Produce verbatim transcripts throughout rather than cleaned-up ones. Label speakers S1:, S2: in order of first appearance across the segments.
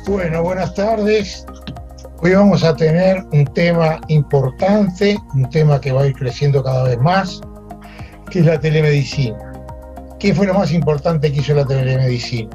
S1: Bueno, buenas tardes. Hoy vamos a tener un tema importante, un tema que va a ir creciendo cada vez más, que es la telemedicina. ¿Qué fue lo más importante que hizo la telemedicina?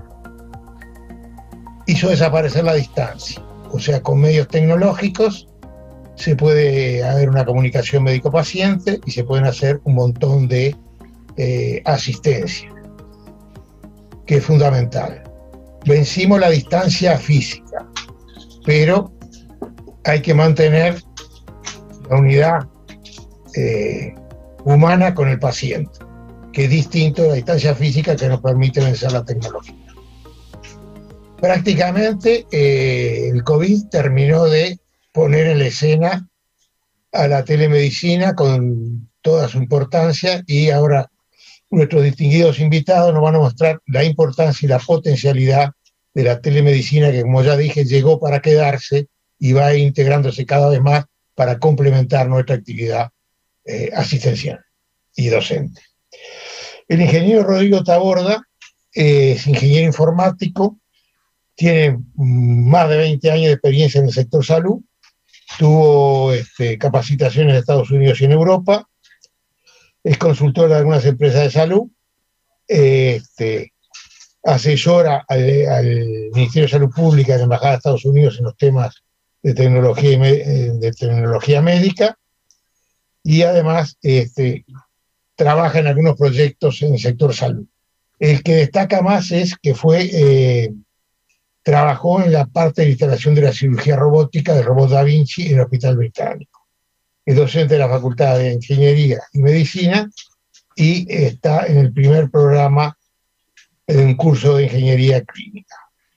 S1: Hizo desaparecer la distancia. O sea, con medios tecnológicos se puede haber una comunicación médico-paciente y se pueden hacer un montón de eh, asistencia, que es fundamental. Vencimos la distancia física, pero hay que mantener la unidad eh, humana con el paciente, que es distinto a la distancia física que nos permite vencer la tecnología. Prácticamente eh, el COVID terminó de poner en la escena a la telemedicina con toda su importancia, y ahora nuestros distinguidos invitados nos van a mostrar la importancia y la potencialidad de la telemedicina, que, como ya dije, llegó para quedarse y va integrándose cada vez más para complementar nuestra actividad eh, asistencial y docente. El ingeniero Rodrigo Taborda eh, es ingeniero informático, tiene más de veinte años de experiencia en el sector salud, tuvo este, capacitaciones en Estados Unidos y en Europa, es consultor de algunas empresas de salud, este, asesora al, al Ministerio de Salud Pública de la Embajada de Estados Unidos en los temas de tecnología, de tecnología médica, y además este, trabaja en algunos proyectos en el sector salud. El que destaca más es que fue, eh, trabajó en la parte de instalación de la cirugía robótica del robot Da Vinci en el Hospital Británico. Es docente de la Facultad de Ingeniería y Medicina y está en el primer programa de un curso de ingeniería clínica.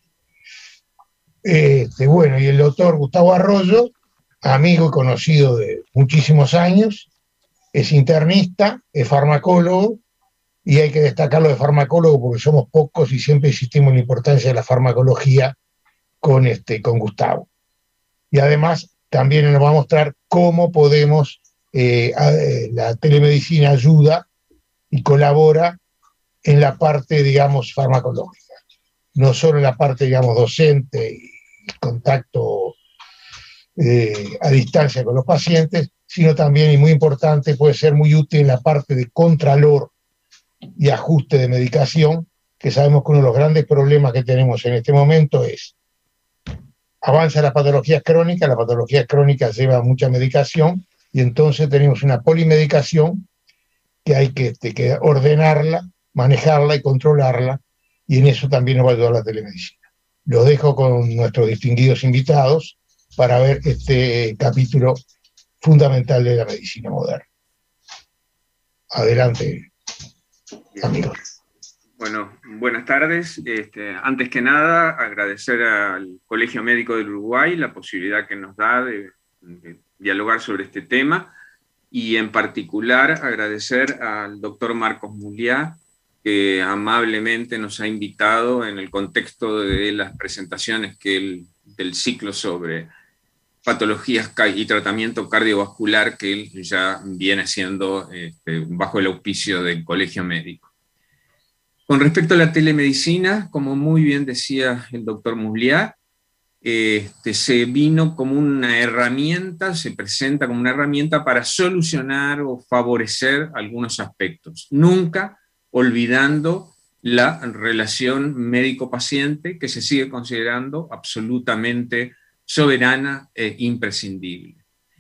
S1: Este, bueno, y el doctor Gustavo Arroyo, amigo y conocido de muchísimos años, es internista, es farmacólogo, y hay que destacarlo de farmacólogo porque somos pocos y siempre insistimos en la importancia de la farmacología con, este, con Gustavo. Y además también nos va a mostrar cómo podemos, eh, la telemedicina ayuda y colabora en la parte, digamos, farmacológica, no solo en la parte, digamos, docente y contacto eh, a distancia con los pacientes, sino también, y muy importante, puede ser muy útil en la parte de contralor y ajuste de medicación, que sabemos que uno de los grandes problemas que tenemos en este momento es avanza las patologías crónicas, las patologías crónicas llevan mucha medicación, y entonces tenemos una polimedicación que hay que, este, que ordenarla, manejarla y controlarla, y en eso también nos va a ayudar la telemedicina. Los dejo con nuestros distinguidos invitados para ver este capítulo fundamental de la medicina moderna. Adelante, amigos.
S2: Bueno, buenas tardes. Este, antes que nada, agradecer al Colegio Médico del Uruguay la posibilidad que nos da de, de dialogar sobre este tema, y en particular agradecer al doctor Marcos Muliá, que amablemente nos ha invitado en el contexto de las presentaciones que él, del ciclo sobre patologías y tratamiento cardiovascular que él ya viene haciendo este, bajo el auspicio del Colegio Médico. Con respecto a la telemedicina, como muy bien decía el doctor Muliá, este, se vino como una herramienta, se presenta como una herramienta para solucionar o favorecer algunos aspectos, nunca olvidando la relación médico-paciente, que se sigue considerando absolutamente soberana e imprescindible.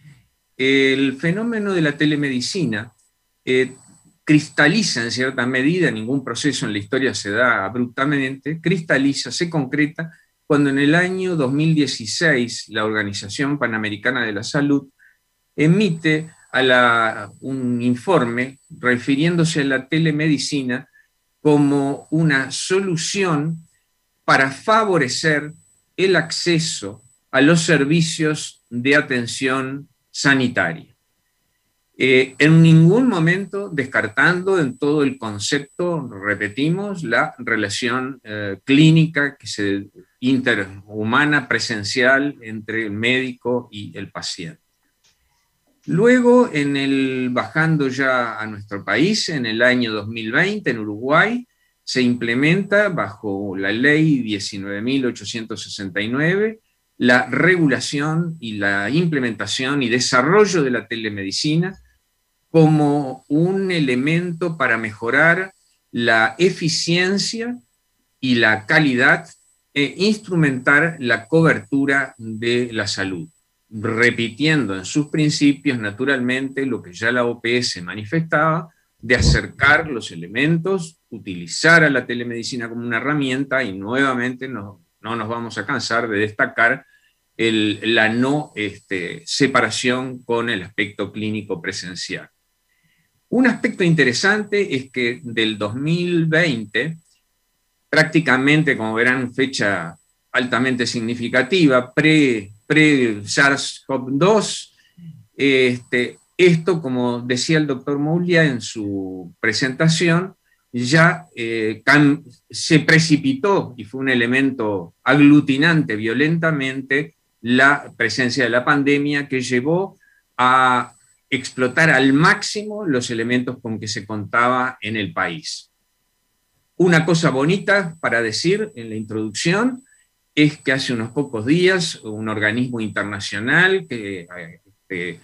S2: El fenómeno de la telemedicina eh, cristaliza en cierta medida, ningún proceso en la historia se da abruptamente, cristaliza, se concreta, cuando en el año dos mil dieciséis la Organización Panamericana de la Salud emite a la, un informe refiriéndose a la telemedicina como una solución para favorecer el acceso a los servicios de atención sanitaria. Eh, en ningún momento descartando en todo el concepto, repetimos, la relación eh, clínica que se, interhumana, presencial, entre el médico y el paciente. Luego, en el, bajando ya a nuestro país, en el año dos mil veinte, en Uruguay, se implementa bajo la ley diecinueve mil ochocientos sesenta y nueve la regulación y la implementación y desarrollo de la telemedicina como un elemento para mejorar la eficiencia y la calidad e instrumentar la cobertura de la salud, repitiendo en sus principios, naturalmente, lo que ya la O P S manifestaba, de acercar los elementos, utilizar a la telemedicina como una herramienta, y nuevamente no, no nos vamos a cansar de destacar el, la no este, separación con el aspecto clínico presencial. Un aspecto interesante es que del dos mil veinte, prácticamente, como verán, fecha altamente significativa, pre, pre SARS CoV dos, este, esto, como decía el doctor Moulia en su presentación, ya eh, can, se precipitó y fue un elemento aglutinante violentamente la presencia de la pandemia, que llevó a explotar al máximo los elementos con que se contaba en el país. Una cosa bonita para decir en la introducción es que hace unos pocos días un organismo internacional que, que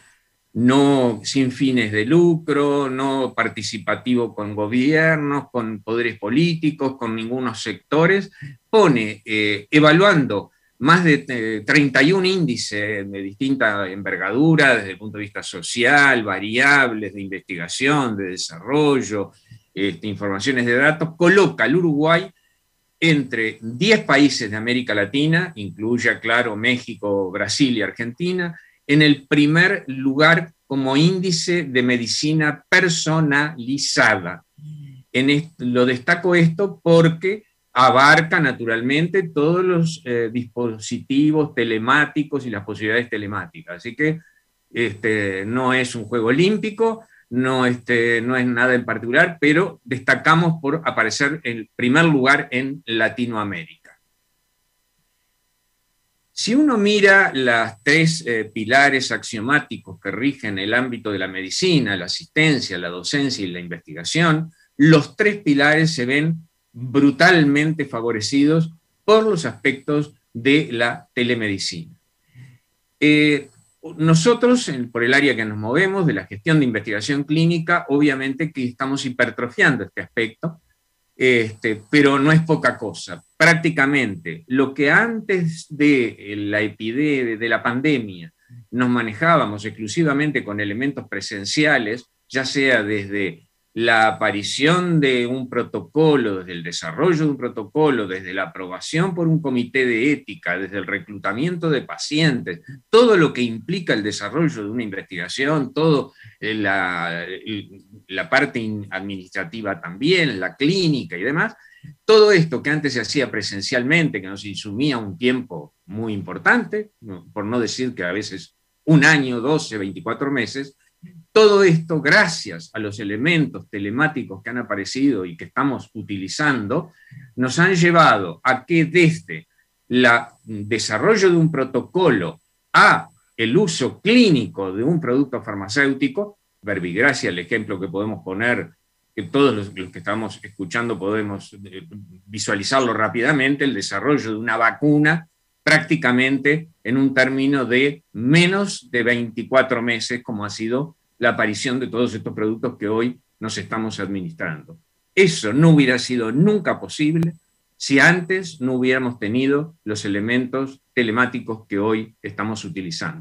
S2: no sin fines de lucro, no participativo con gobiernos, con poderes políticos, con ningunos sectores, pone, eh, evaluando más de eh, treinta y un índices de distinta envergadura, desde el punto de vista social, variables de investigación, de desarrollo, este, informaciones de datos, coloca al Uruguay entre diez países de América Latina, incluye, claro, México, Brasil y Argentina, en el primer lugar como índice de medicina personalizada. En esto, lo destaco esto porque abarca naturalmente todos los eh, dispositivos telemáticos y las posibilidades telemáticas. Así que este, no es un juego olímpico, no, este, no es nada en particular, pero destacamos por aparecer en primer lugar en Latinoamérica. Si uno mira las tres eh, pilares axiomáticos que rigen el ámbito de la medicina, la asistencia, la docencia y la investigación, los tres pilares se ven brutalmente favorecidos por los aspectos de la telemedicina. Eh, nosotros, por el área que nos movemos, de la gestión de investigación clínica, obviamente que estamos hipertrofiando este aspecto, Este, pero no es poca cosa. Prácticamente lo que antes de la epidemia, de la pandemia, nos manejábamos exclusivamente con elementos presenciales, ya sea desde la aparición de un protocolo, desde el desarrollo de un protocolo, desde la aprobación por un comité de ética, desde el reclutamiento de pacientes, todo lo que implica el desarrollo de una investigación, todo la, la parte administrativa también, la clínica y demás, todo esto que antes se hacía presencialmente, que nos insumía un tiempo muy importante, por no decir que a veces un año, doce, veinticuatro meses, todo esto, gracias a los elementos telemáticos que han aparecido y que estamos utilizando, nos han llevado a que desde el desarrollo de un protocolo a el uso clínico de un producto farmacéutico, verbigracia, el ejemplo que podemos poner, que todos los, los que estamos escuchando podemos visualizarlo rápidamente, el desarrollo de una vacuna prácticamente en un término de menos de veinticuatro meses, como ha sido la aparición de todos estos productos que hoy nos estamos administrando. Eso no hubiera sido nunca posible si antes no hubiéramos tenido los elementos telemáticos que hoy estamos utilizando.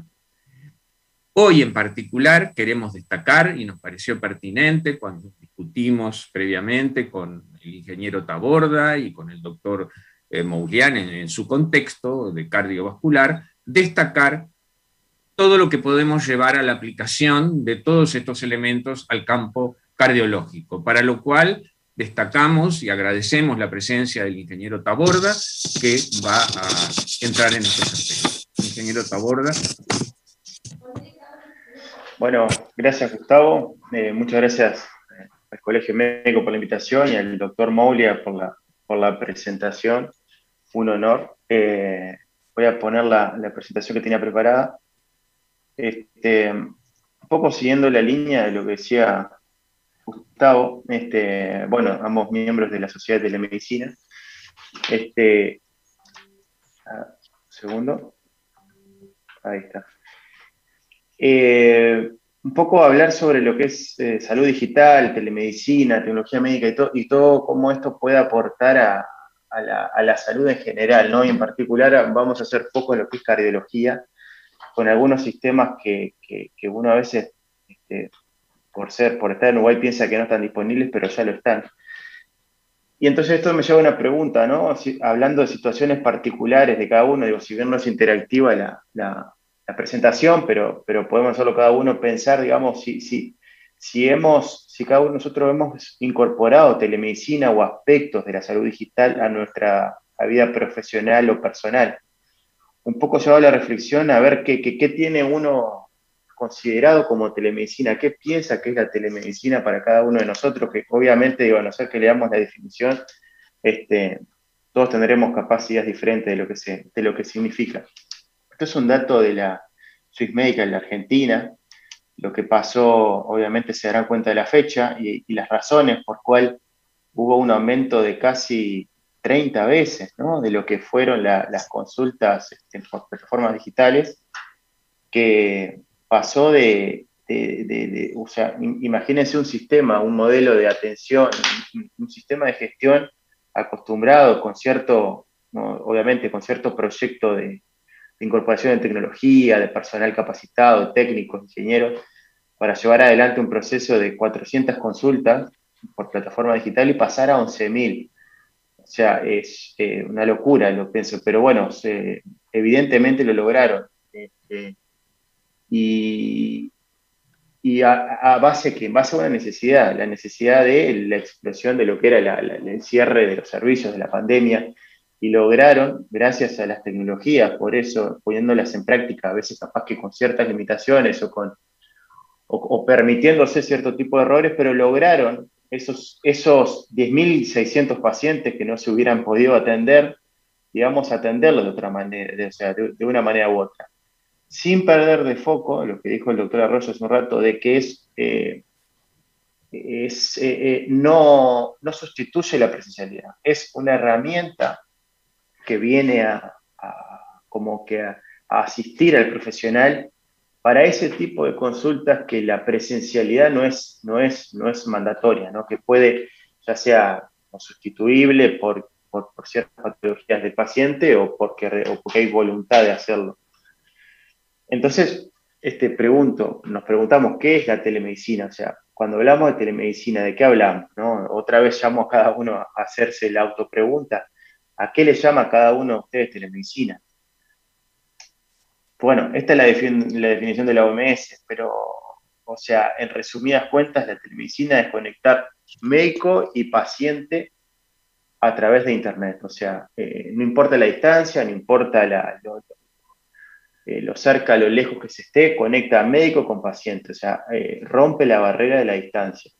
S2: Hoy en particular queremos destacar, y nos pareció pertinente cuando discutimos previamente con el ingeniero Taborda y con el doctor eh, Moulian en, en su contexto de cardiovascular, destacar todo lo que podemos llevar a la aplicación de todos estos elementos al campo cardiológico, para lo cual destacamos y agradecemos la presencia del ingeniero Taborda, que va a entrar en estos aspectos. Ingeniero Taborda.
S3: Bueno, gracias Gustavo, eh, muchas gracias al Colegio Médico por la invitación y al doctor Moulia por la, por la presentación, un honor. Eh, voy a poner la, la presentación que tenía preparada. Este, un poco siguiendo la línea de lo que decía Gustavo. Este, bueno, ambos miembros de la Sociedad de Telemedicina. Este, ah, un segundo. Ahí está. Eh, un poco hablar sobre lo que es eh, salud digital, telemedicina, tecnología médica y, to y todo cómo esto puede aportar a, a, la, a la salud en general, ¿no? Y en particular vamos a hacer foco en lo que es cardiología, con algunos sistemas que, que, que uno a veces, este, por ser, por estar en Uruguay, piensa que no están disponibles, pero ya lo están. Y entonces esto me lleva a una pregunta, ¿no? Si, hablando de situaciones particulares de cada uno, digo, si bien no es interactiva la, la, la presentación, pero, pero podemos hacerlo cada uno pensar, digamos, si, si, si, hemos, si cada uno de nosotros hemos incorporado telemedicina o aspectos de la salud digital a nuestra a vida profesional o personal. Un poco llevado a la reflexión a ver qué, qué, qué tiene uno considerado como telemedicina, qué piensa que es la telemedicina para cada uno de nosotros, que obviamente, digo, a no ser que leamos la definición, este, todos tendremos capacidades diferentes de lo que, se, de lo que significa. Esto es un dato de la Swiss Medical, la Argentina. Lo que pasó, obviamente se darán cuenta de la fecha y, y las razones por cual hubo un aumento de casi treinta veces, ¿no? De lo que fueron la, las consultas este, por plataformas digitales, que pasó de, de, de, de, o sea, imagínense un sistema, un modelo de atención, un, un sistema de gestión acostumbrado con cierto, ¿no? Obviamente con cierto proyecto de, de incorporación de tecnología, de personal capacitado, técnicos, ingenieros, para llevar adelante un proceso de cuatrocientas consultas por plataforma digital y pasar a once mil. O sea, es eh, una locura, lo pienso, pero bueno, se, evidentemente lo lograron. Eh, eh, y, y a, a, base que en base a una necesidad, la necesidad de la explosión de lo que era la, la, el cierre de los servicios de la pandemia, y lograron, gracias a las tecnologías, por eso poniéndolas en práctica, a veces capaz que con ciertas limitaciones o, con, o, o permitiéndose cierto tipo de errores, pero lograron esos, esos diez mil seiscientos pacientes que no se hubieran podido atender, digamos, atenderlos de otra manera, de, o sea, de, de una manera u otra, sin perder de foco lo que dijo el doctor Arroyo hace un rato, de que es, eh, es eh, eh, no, no sustituye la presencialidad, es una herramienta que viene a, a como que a, a asistir al profesional para ese tipo de consultas que la presencialidad no es, no es, no es mandatoria, ¿no? Que puede, ya sea no sustituible por, por, por ciertas patologías del paciente o porque, o porque hay voluntad de hacerlo. Entonces, este, pregunto, nos preguntamos, ¿qué es la telemedicina? O sea, cuando hablamos de telemedicina, ¿de qué hablamos? ¿No? Otra vez llamo a cada uno a hacerse la autopregunta. ¿A qué le llama a cada uno de ustedes telemedicina? Bueno, esta es la, defin la definición de la O M S, pero, o sea, en resumidas cuentas, la telemedicina es conectar médico y paciente a través de Internet. O sea, eh, no importa la distancia, no importa la, lo, Eh, lo cerca, lo lejos que se esté, conecta a médico con paciente, o sea, eh, rompe la barrera de la distancia.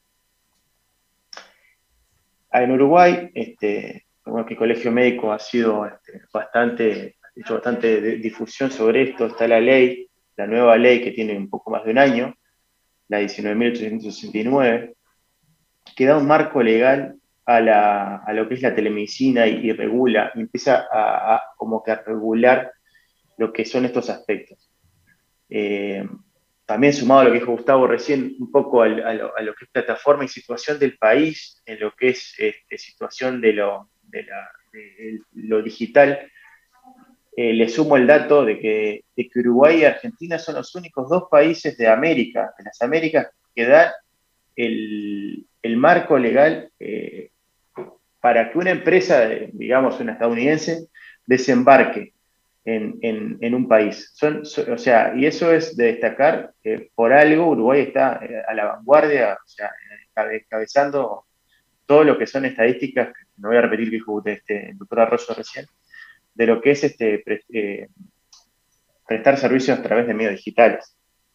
S3: En Uruguay, este, bueno, que el Colegio Médico ha sido este, bastante, ha hecho bastante difusión sobre esto, está la ley, la nueva ley que tiene un poco más de un año, la diecinueve mil ochocientos sesenta y nueve, que da un marco legal a, la, a lo que es la telemedicina y, y regula, y empieza a, a como que a regular lo que son estos aspectos. Eh, también sumado a lo que dijo Gustavo recién, un poco a, a, lo, a lo que es plataforma y situación del país, en lo que es este, situación de lo, de la, de lo digital, eh, le sumo el dato de que, de que Uruguay y Argentina son los únicos dos países de América, de las Américas, que dan el, el marco legal eh, para que una empresa, digamos una estadounidense, desembarque En, en, en un país. Son, son, o sea, y eso es de destacar, que por algo Uruguay está a la vanguardia, o sea, encabezando todo lo que son estadísticas, no voy a repetir que dijo este, el doctor Arroyo recién, de lo que es este, pre, eh, prestar servicios a través de medios digitales.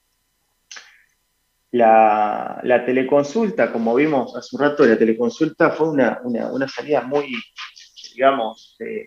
S3: La, la teleconsulta, como vimos hace un rato, la teleconsulta fue una, una, una salida muy, digamos, eh,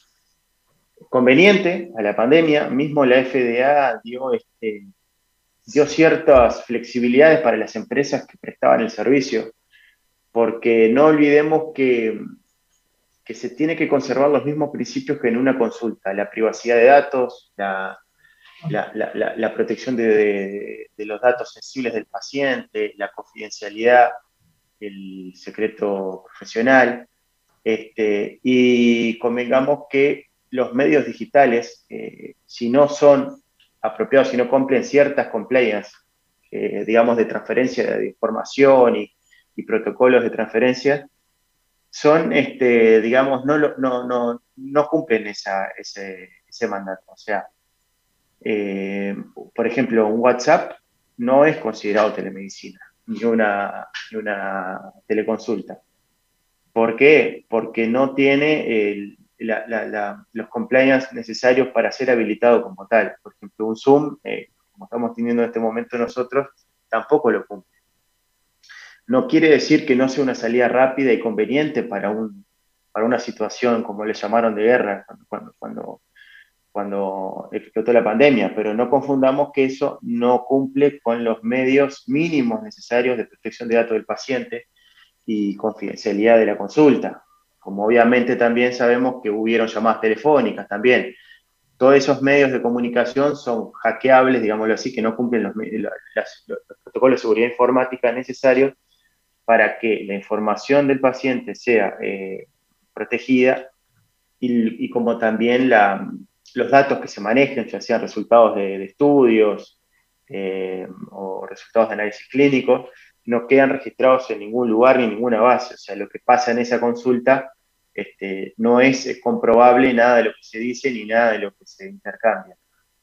S3: conveniente a la pandemia. Mismo la F D A dio, este, dio ciertas flexibilidades para las empresas que prestaban el servicio, porque no olvidemos que, que se tiene que conservar los mismos principios que en una consulta: la privacidad de datos, la, la, la, la, la protección de, de, de los datos sensibles del paciente, la confidencialidad, el secreto profesional, este, y convengamos que los medios digitales, eh, si no son apropiados, si no cumplen ciertas compliance, eh, digamos, de transferencia de información y, y protocolos de transferencia, son, este, digamos, no, no, no, no cumplen esa, ese, ese mandato. O sea, eh, por ejemplo, un WhatsApp no es considerado telemedicina, ni una, ni una teleconsulta. ¿Por qué? Porque no tiene el, la, la, la, los compliance necesarios para ser habilitado como tal. Por ejemplo, un Zoom, eh, como estamos teniendo en este momento nosotros, tampoco lo cumple. No quiere decir que no sea una salida rápida y conveniente para, un, para una situación, como le llamaron, de guerra, cuando, cuando, cuando explotó la pandemia, pero no confundamos que eso no cumple con los medios mínimos necesarios de protección de datos del paciente y confidencialidad de la consulta. Como obviamente también sabemos que hubieron llamadas telefónicas también. Todos esos medios de comunicación son hackeables, digámoslo así, que no cumplen los, los, los protocolos de seguridad informática necesarios para que la información del paciente sea eh, protegida y, y como también la, los datos que se manejen, ya sean resultados de, de estudios eh, o resultados de análisis clínicos, no quedan registrados en ningún lugar ni en ninguna base. O sea, lo que pasa en esa consulta este, no es comprobable nada de lo que se dice ni nada de lo que se intercambia.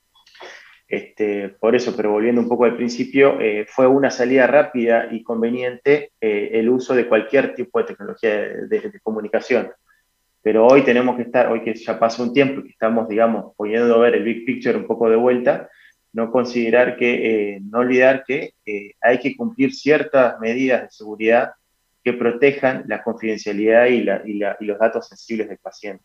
S3: Este, por eso, pero volviendo un poco al principio, eh, fue una salida rápida y conveniente eh, el uso de cualquier tipo de tecnología de, de, de comunicación. Pero hoy tenemos que estar, hoy que ya pasó un tiempo y que estamos, digamos, pudiendo ver el big picture un poco de vuelta, no considerar que, eh, no olvidar que eh, hay que cumplir ciertas medidas de seguridad que protejan la confidencialidad y, la, y, la, y los datos sensibles del paciente.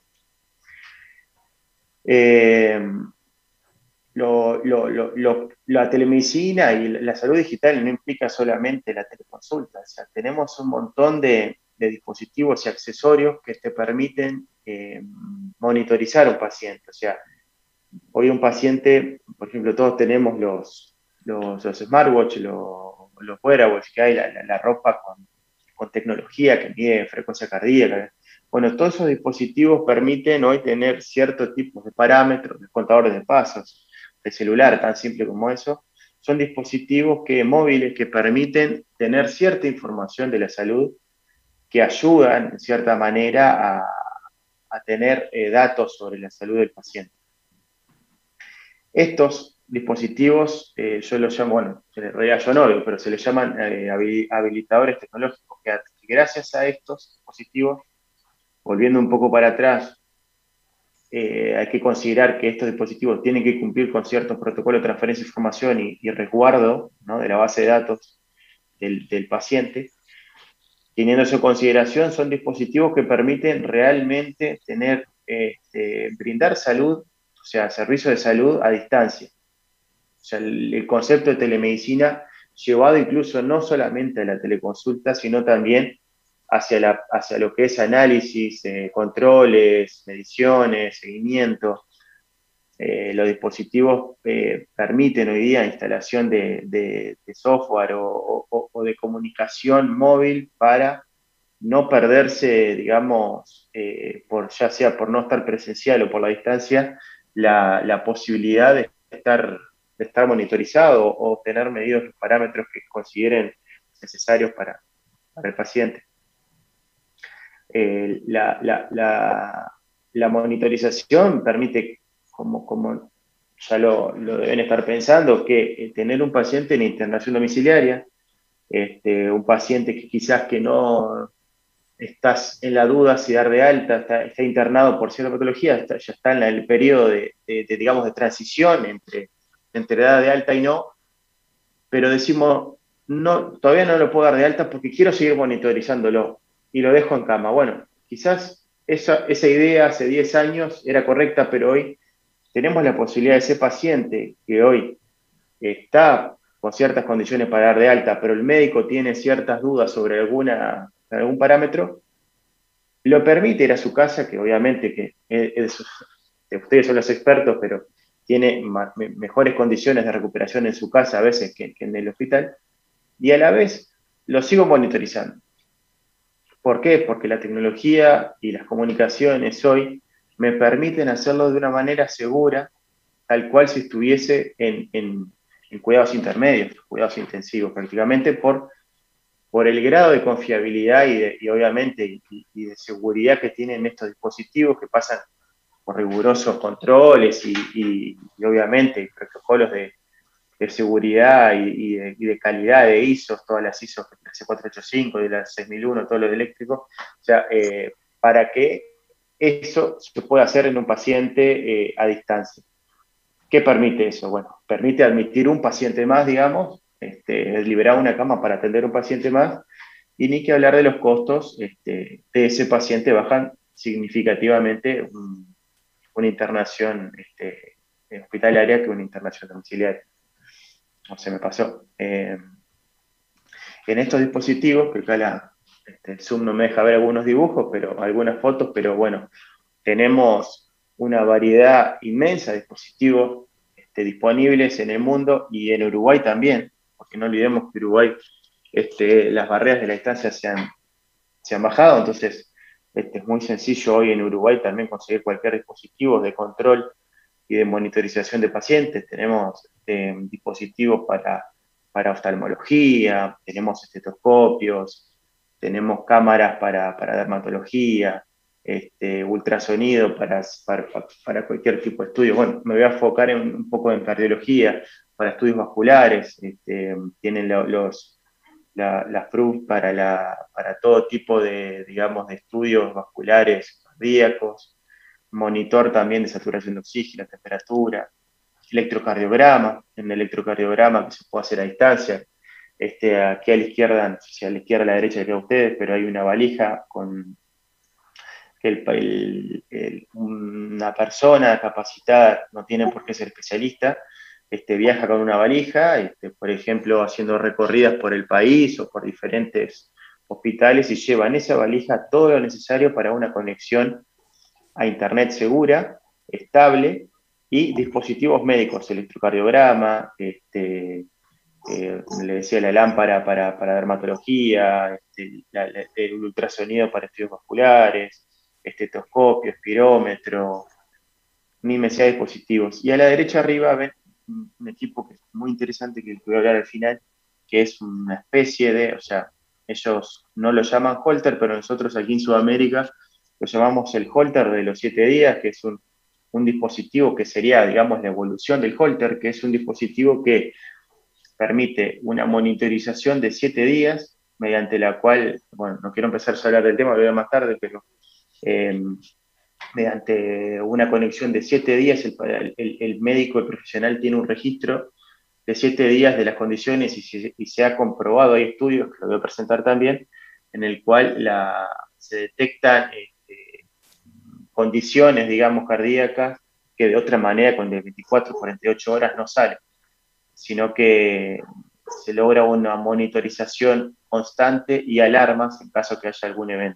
S3: Eh, lo, lo, lo, lo, la telemedicina y la salud digital no implica solamente la teleconsulta, o sea, tenemos un montón de, de dispositivos y accesorios que te permiten eh, monitorizar a un paciente. O sea, hoy un paciente, por ejemplo, todos tenemos los, los, los smartwatch, los, los wearables que hay, la, la, la ropa con, con tecnología que mide frecuencia cardíaca. Bueno, todos esos dispositivos permiten hoy tener ciertos tipos de parámetros, de contadores de pasos, de celular, tan simple como eso. Son dispositivos que, móviles que permiten tener cierta información de la salud, que ayudan, en cierta manera, a, a tener eh, datos sobre la salud del paciente. Estos dispositivos, eh, yo los llamo, bueno, en realidad yo no, pero se les llaman eh, habilitadores tecnológicos, que gracias a estos dispositivos, volviendo un poco para atrás, eh, hay que considerar que estos dispositivos tienen que cumplir con ciertos protocolos de transferencia de información y, y resguardo, ¿no?, de la base de datos del, del paciente. Teniendo eso en consideración, son dispositivos que permiten realmente tener, este, brindar salud, o sea, servicios de salud a distancia. O sea, el, el concepto de telemedicina llevado incluso no solamente a la teleconsulta, sino también hacia, la, hacia lo que es análisis, eh, controles, mediciones, seguimiento. Eh, los dispositivos eh, permiten hoy día instalación de, de, de software o, o, o de comunicación móvil para no perderse, digamos, eh, por, ya sea por no estar presencial o por la distancia, la, la posibilidad de estar, de estar monitorizado o tener medidos los parámetros que consideren necesarios para, para el paciente. Eh, la, la, la, la monitorización permite, como, como ya lo, lo deben estar pensando, que eh, tener un paciente en internación domiciliaria, este, un paciente que quizás que no estás en la duda si dar de alta, está, está internado por cierta patología, está, ya está en el periodo de, de, de, digamos, de transición entre, entre edad de alta y no, pero decimos, no, todavía no lo puedo dar de alta porque quiero seguir monitorizándolo y lo dejo en cama. Bueno, quizás esa, esa idea hace diez años era correcta, pero hoy tenemos la posibilidad de ese paciente que hoy está con ciertas condiciones para dar de alta, pero el médico tiene ciertas dudas sobre alguna, algún parámetro, lo permite ir a su casa, que obviamente que es, es, ustedes son los expertos, pero tiene ma, me, mejores condiciones de recuperación en su casa a veces que, que en el hospital, y a la vez lo sigo monitorizando. ¿Por qué? Porque la tecnología y las comunicaciones hoy me permiten hacerlo de una manera segura, tal cual si estuviese en, en, en cuidados intermedios, cuidados intensivos prácticamente, por, por el grado de confiabilidad y, de, y obviamente y, y de seguridad que tienen estos dispositivos que pasan por rigurosos controles y, y, y obviamente protocolos de, de seguridad y, y, de, y de calidad de I S O, todas las I S O, la C cuatrocientos ochenta y cinco, de la seis mil uno, todo lo de eléctrico, o sea, eh, para que eso se pueda hacer en un paciente eh, a distancia. ¿Qué permite eso? Bueno, permite admitir un paciente más, digamos, este, liberar una cama para atender un paciente más, y ni que hablar de los costos este, de ese paciente bajan significativamente un, una internación este, hospitalaria que una internación domiciliaria. No se me pasó. Eh, en estos dispositivos, que acá la, este, el Zoom no me deja ver algunos dibujos, pero algunas fotos, pero bueno, tenemos una variedad inmensa de dispositivos este, disponibles en el mundo y en Uruguay también, porque no olvidemos que Uruguay este, las barreras de la distancia se han, se han bajado, entonces este, es muy sencillo hoy en Uruguay también conseguir cualquier dispositivo de control y de monitorización de pacientes. Tenemos eh, dispositivos para, para oftalmología, tenemos estetoscopios, tenemos cámaras para, para dermatología, este, ultrasonido para, para, para cualquier tipo de estudio. Bueno, me voy a enfocar en, un poco en cardiología, para estudios vasculares, este, tienen lo, los, la, la F R U para, la, para todo tipo de, digamos, de estudios vasculares cardíacos, monitor también de saturación de oxígeno, temperatura, electrocardiograma, en el electrocardiograma que se puede hacer a distancia. Este, aquí a la izquierda, no sé si a la izquierda o a la derecha que a ustedes, pero hay una valija con el, el, el, una persona capacitada, no tiene por qué ser especialista, este, viaja con una valija, este, por ejemplo, haciendo recorridas por el país o por diferentes hospitales y lleva en esa valija todo lo necesario para una conexión a internet segura, estable, y dispositivos médicos, electrocardiograma, este, eh, le decía la lámpara para, para dermatología, este, la, la, el ultrasonido para estudios vasculares, estetoscopio, espirómetro, una inmensidad de dispositivos. Y a la derecha arriba ven un equipo que es muy interesante, que voy a hablar al final, que es una especie de, o sea, ellos no lo llaman Holter, pero nosotros aquí en Sudamérica lo llamamos el Holter de los siete días, que es un, un dispositivo que sería, digamos, la evolución del Holter, que es un dispositivo que permite una monitorización de siete días, mediante la cual, bueno, no quiero empezar a hablar del tema, lo voy a más tarde, pero eh, mediante una conexión de siete días, el, el, el médico, el profesional tiene un registro de siete días de las condiciones y se, y se ha comprobado, hay estudios que lo voy a presentar también, en el cual la, se detectan este, condiciones, digamos, cardíacas que de otra manera con de veinticuatro a cuarenta y ocho horas no salen, sino que se logra una monitorización constante y alarmas en caso que haya algún evento.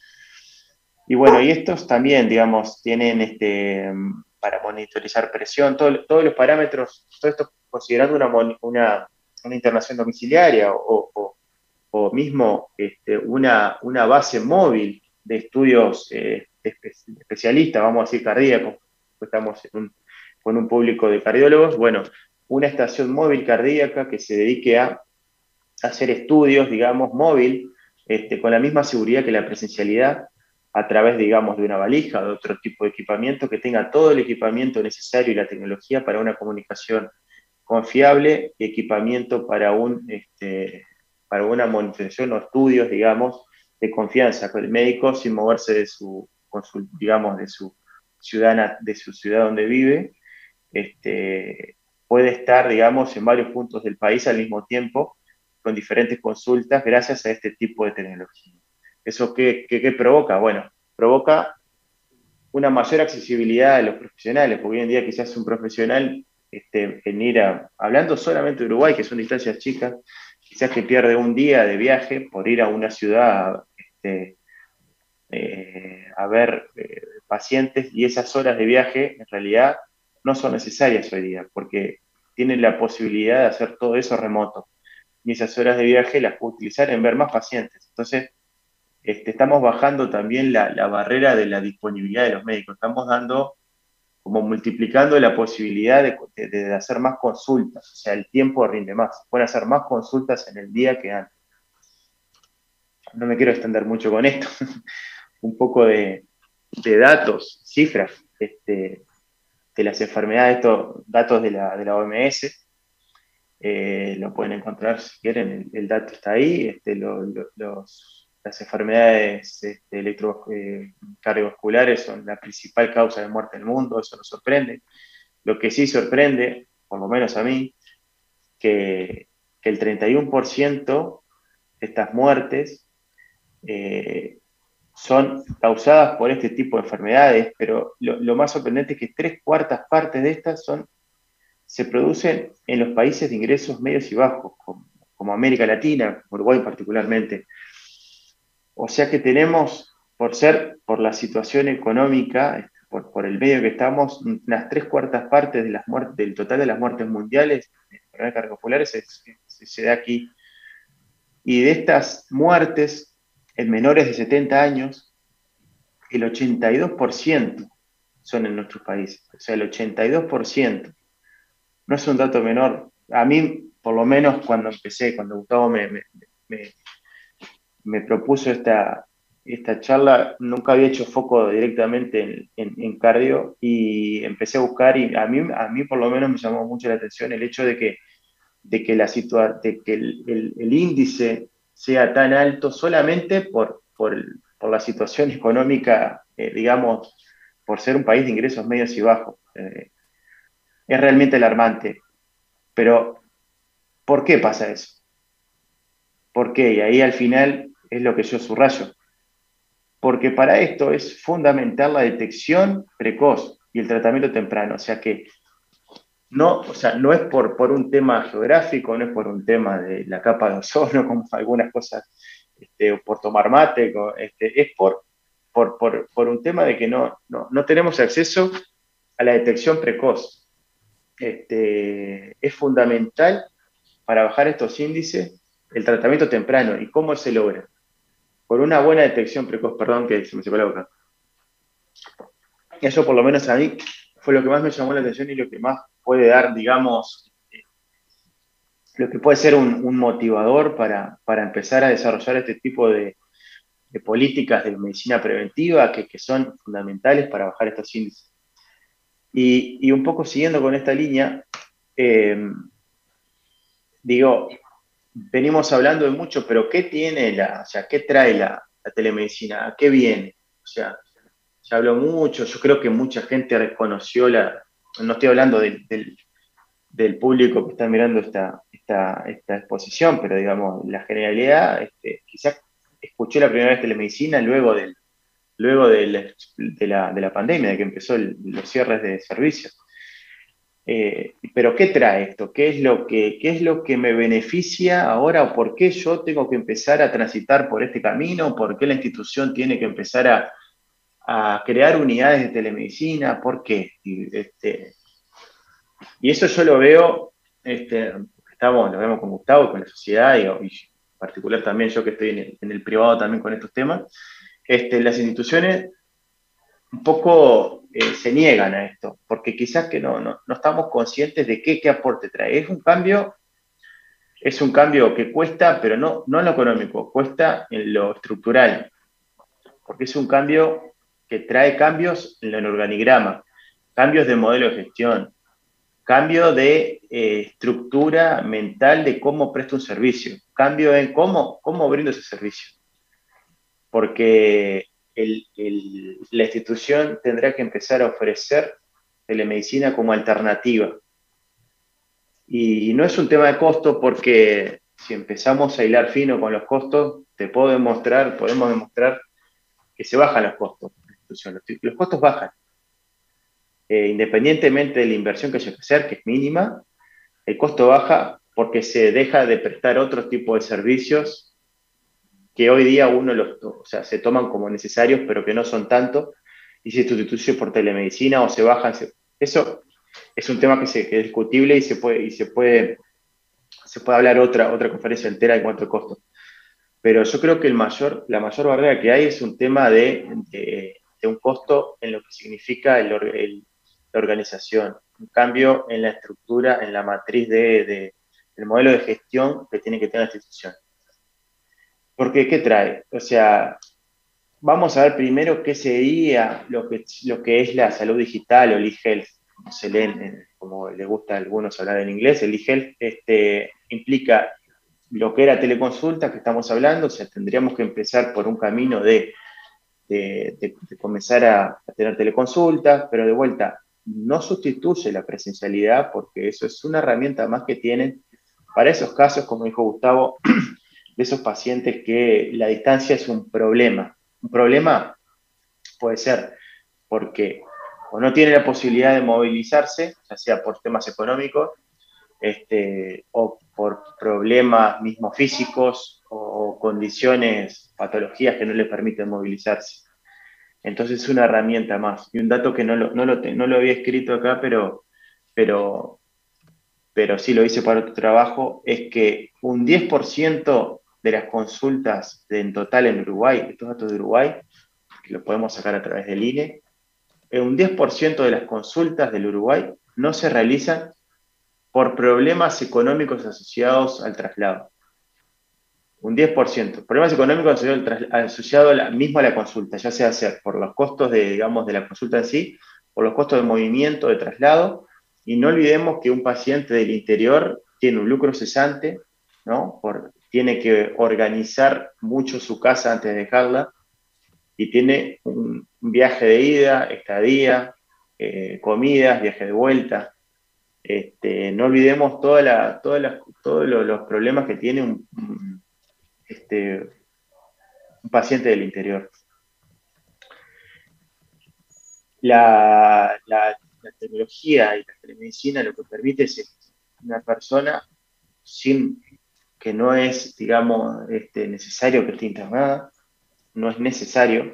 S3: Y bueno, y estos también, digamos, tienen este, para monitorizar presión, todo, todos los parámetros, todo esto considerando una, una, una internación domiciliaria o, o, o mismo este, una, una base móvil de estudios eh, espe especialistas, vamos a decir cardíacos, estamos en un, con un público de cardiólogos, bueno, una estación móvil cardíaca que se dedique a hacer estudios, digamos, móvil, este, con la misma seguridad que la presencialidad, a través, digamos, de una valija o de otro tipo de equipamiento que tenga todo el equipamiento necesario y la tecnología para una comunicación confiable, equipamiento para, un, este, para una monitorización o estudios, digamos, de confianza con el médico sin moverse de su, su digamos, de su, ciudad, de su ciudad donde vive. Este, puede estar, digamos, en varios puntos del país al mismo tiempo, con diferentes consultas, gracias a este tipo de tecnología. ¿Eso qué, qué, qué provoca? Bueno, provoca una mayor accesibilidad a los profesionales, porque hoy en día quizás un profesional este, en ir a, hablando solamente de Uruguay, que son distancias chicas, quizás que pierde un día de viaje por ir a una ciudad este, eh, a ver eh, pacientes, y esas horas de viaje en realidad no son necesarias hoy día, porque tienen la posibilidad de hacer todo eso remoto, y esas horas de viaje las puedo utilizar en ver más pacientes. Entonces, este, estamos bajando también la, la barrera de la disponibilidad de los médicos, estamos dando, como multiplicando la posibilidad de, de, de hacer más consultas, o sea, el tiempo rinde más, pueden hacer más consultas en el día que antes. No me quiero extender mucho con esto, un poco de, de datos, cifras, este, de las enfermedades, estos datos de la, de la O M S, eh, lo pueden encontrar si quieren, el, el dato está ahí, este, lo, lo, los, las enfermedades este, electrocardiovasculares son la principal causa de muerte en el mundo, eso nos sorprende. Lo que sí sorprende, por lo menos a mí, que, que el treinta y uno por ciento de estas muertes eh, son causadas por este tipo de enfermedades, pero lo, lo más sorprendente es que tres cuartas partes de estas son, se producen en los países de ingresos medios y bajos, como, como América Latina, Uruguay particularmente. O sea que tenemos, por ser, por la situación económica, por, por el medio que estamos, unas tres cuartas partes de las muertes, del total de las muertes mundiales de enfermedades cardiovasculares se, se, se da aquí. Y de estas muertes, en menores de setenta años, el ochenta y dos por ciento son en nuestros países. O sea, el ochenta y dos por ciento. No es un dato menor. A mí, por lo menos cuando empecé, cuando Gustavo me, me, me, me propuso esta, esta charla, nunca había hecho foco directamente en, en, en cardio, y empecé a buscar, y a mí, a mí por lo menos me llamó mucho la atención el hecho de que, de que, la situa de que el, el, el índice sea tan alto solamente por, por, por la situación económica, eh, digamos, por ser un país de ingresos medios y bajos. Eh, es realmente alarmante. Pero, ¿por qué pasa eso? ¿Por qué? Y ahí al final es lo que yo subrayo. Porque para esto es fundamental la detección precoz y el tratamiento temprano. O sea que no, o sea, no es por, por un tema geográfico, no es por un tema de la capa de ozono, como algunas cosas, este, o por tomar mate, este, es por, por, por, por un tema de que no, no, no tenemos acceso a la detección precoz. Este, es fundamental para bajar estos índices el tratamiento temprano. ¿Y cómo se logra? Por una buena detección precoz, perdón que se me secó la boca. Eso por lo menos a mí fue lo que más me llamó la atención y lo que más puede dar, digamos, lo que puede ser un, un motivador para, para empezar a desarrollar este tipo de, de políticas de medicina preventiva que, que son fundamentales para bajar estos índices. Y, y un poco siguiendo con esta línea, eh, digo, venimos hablando de mucho, pero ¿qué tiene la, o sea, qué trae la, la telemedicina? ¿A qué viene? O sea, se habló mucho, yo creo que mucha gente reconoció la, no estoy hablando del, del, del público que está mirando esta, esta, esta exposición, pero digamos, la generalidad, este, quizás escuché la primera vez telemedicina luego del, luego de la, de la, de la pandemia, de que empezó el, los cierres de servicios. Eh, pero ¿qué trae esto? ¿Qué es, lo que, ¿Qué es lo que me beneficia ahora? ¿O por qué yo tengo que empezar a transitar por este camino? ¿Por qué la institución tiene que empezar a, a crear unidades de telemedicina? ¿Por qué? Y, este, y eso yo lo veo, este, estamos, lo vemos con Gustavo, con la sociedad, y, y en particular también yo que estoy en el, en el privado también con estos temas. Este, las instituciones un poco eh, se niegan a esto, porque quizás que no, no, no estamos conscientes de qué, qué aporte trae. Es un cambio, es un cambio que cuesta, pero no, no en lo económico, cuesta en lo estructural, porque es un cambio que trae cambios en el organigrama, cambios de modelo de gestión, cambio de eh, estructura mental de cómo presto un servicio, cambio en cómo, cómo brindo ese servicio. Porque el, el, la institución tendrá que empezar a ofrecer telemedicina como alternativa. Y no es un tema de costo, porque si empezamos a hilar fino con los costos, te puedo demostrar, podemos demostrar que se bajan los costos. Los costos bajan. eh, independientemente de la inversión que haya que hacer, que es mínima, el costo baja porque se deja de prestar otro tipo de servicios que hoy día uno los, o sea, se toman como necesarios, pero que no son tanto, y se sustituye por telemedicina o se bajan. Se, eso es un tema que, se, que es discutible y se puede, y se puede, se puede hablar otra, otra conferencia entera en cuanto a costo. Pero yo creo que el mayor, la mayor barrera que hay es un tema de, de, de un costo en lo que significa el, el, la organización, un cambio en la estructura, en la matriz de, de, del modelo de gestión que tiene que tener la institución. Porque, ¿qué trae? O sea, vamos a ver primero qué sería lo que, lo que es la salud digital o el e-health, como se leen, como les gusta a algunos hablar en inglés. El e-health este, implica lo que era teleconsulta que estamos hablando. O sea, tendríamos que empezar por un camino de, de, de, de comenzar a, a tener teleconsultas, pero de vuelta, no sustituye la presencialidad porque eso es una herramienta más que tienen para esos casos, como dijo Gustavo, de esos pacientes que la distancia es un problema. Un problema puede ser porque o no tiene la posibilidad de movilizarse, ya sea por temas económicos, este, o por problemas mismos físicos o condiciones, patologías que no le permiten movilizarse. Entonces es una herramienta más. Y un dato que no lo, no lo, no lo había escrito acá, pero, pero, pero sí lo hice para otro trabajo, es que un diez por ciento de las consultas de, en total en Uruguay, estos datos de Uruguay, que lo podemos sacar a través del I N E, un diez por ciento de las consultas del Uruguay no se realizan por problemas económicos asociados al traslado. Un diez por ciento. Problemas económicos asociados asociado a la, mismo a la consulta, ya sea hacer por los costos de, digamos, de la consulta en sí, por los costos de movimiento, de traslado, y no olvidemos que un paciente del interior tiene un lucro cesante, ¿no? Por, tiene que organizar mucho su casa antes de dejarla, y tiene un, un viaje de ida, estadía, eh, comidas, viaje de vuelta. Este, no olvidemos toda la, toda la, todos los, los problemas que tiene un, un, este, un paciente del interior. La, la, la tecnología y la telemedicina lo que permite es una persona sin que no es, digamos, este, necesario que esté internada, no es necesario,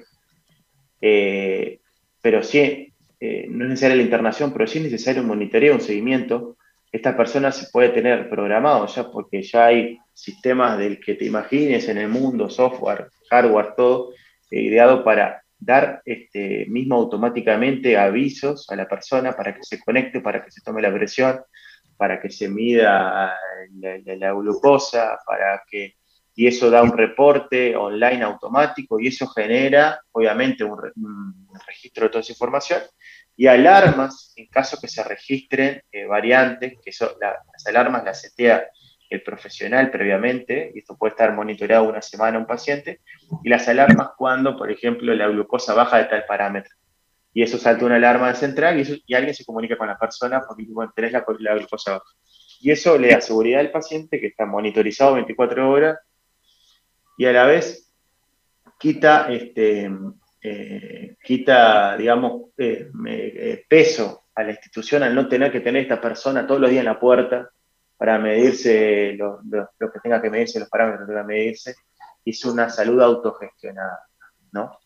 S3: eh, pero sí, eh, no es necesaria la internación, pero sí es necesario un monitoreo, un seguimiento. Esta persona se puede tener programado ya porque ya hay sistemas del que te imagines en el mundo, software, hardware, todo, eh, ideado para dar este, mismo automáticamente avisos a la persona para que se conecte, para que se tome la presión, para que se mida la, la, la glucosa, para que, y eso da un reporte online automático y eso genera, obviamente, un, un registro de toda esa información y alarmas en caso que se registren eh, variantes, que son la, las alarmas las setea el profesional previamente, y esto puede estar monitoreado una semana a un paciente, y las alarmas cuando, por ejemplo, la glucosa baja de tal parámetro. Y eso salta una alarma central y, eso, y alguien se comunica con la persona porque bueno, tenés la, la glucosa baja. Y eso le da seguridad al paciente que está monitorizado veinticuatro horas y a la vez quita, este, eh, quita digamos, eh, eh, peso a la institución al no tener que tener esta persona todos los días en la puerta para medirse lo, lo, lo que tenga que medirse, los parámetros que tenga que medirse. Es una salud autogestionada, ¿no?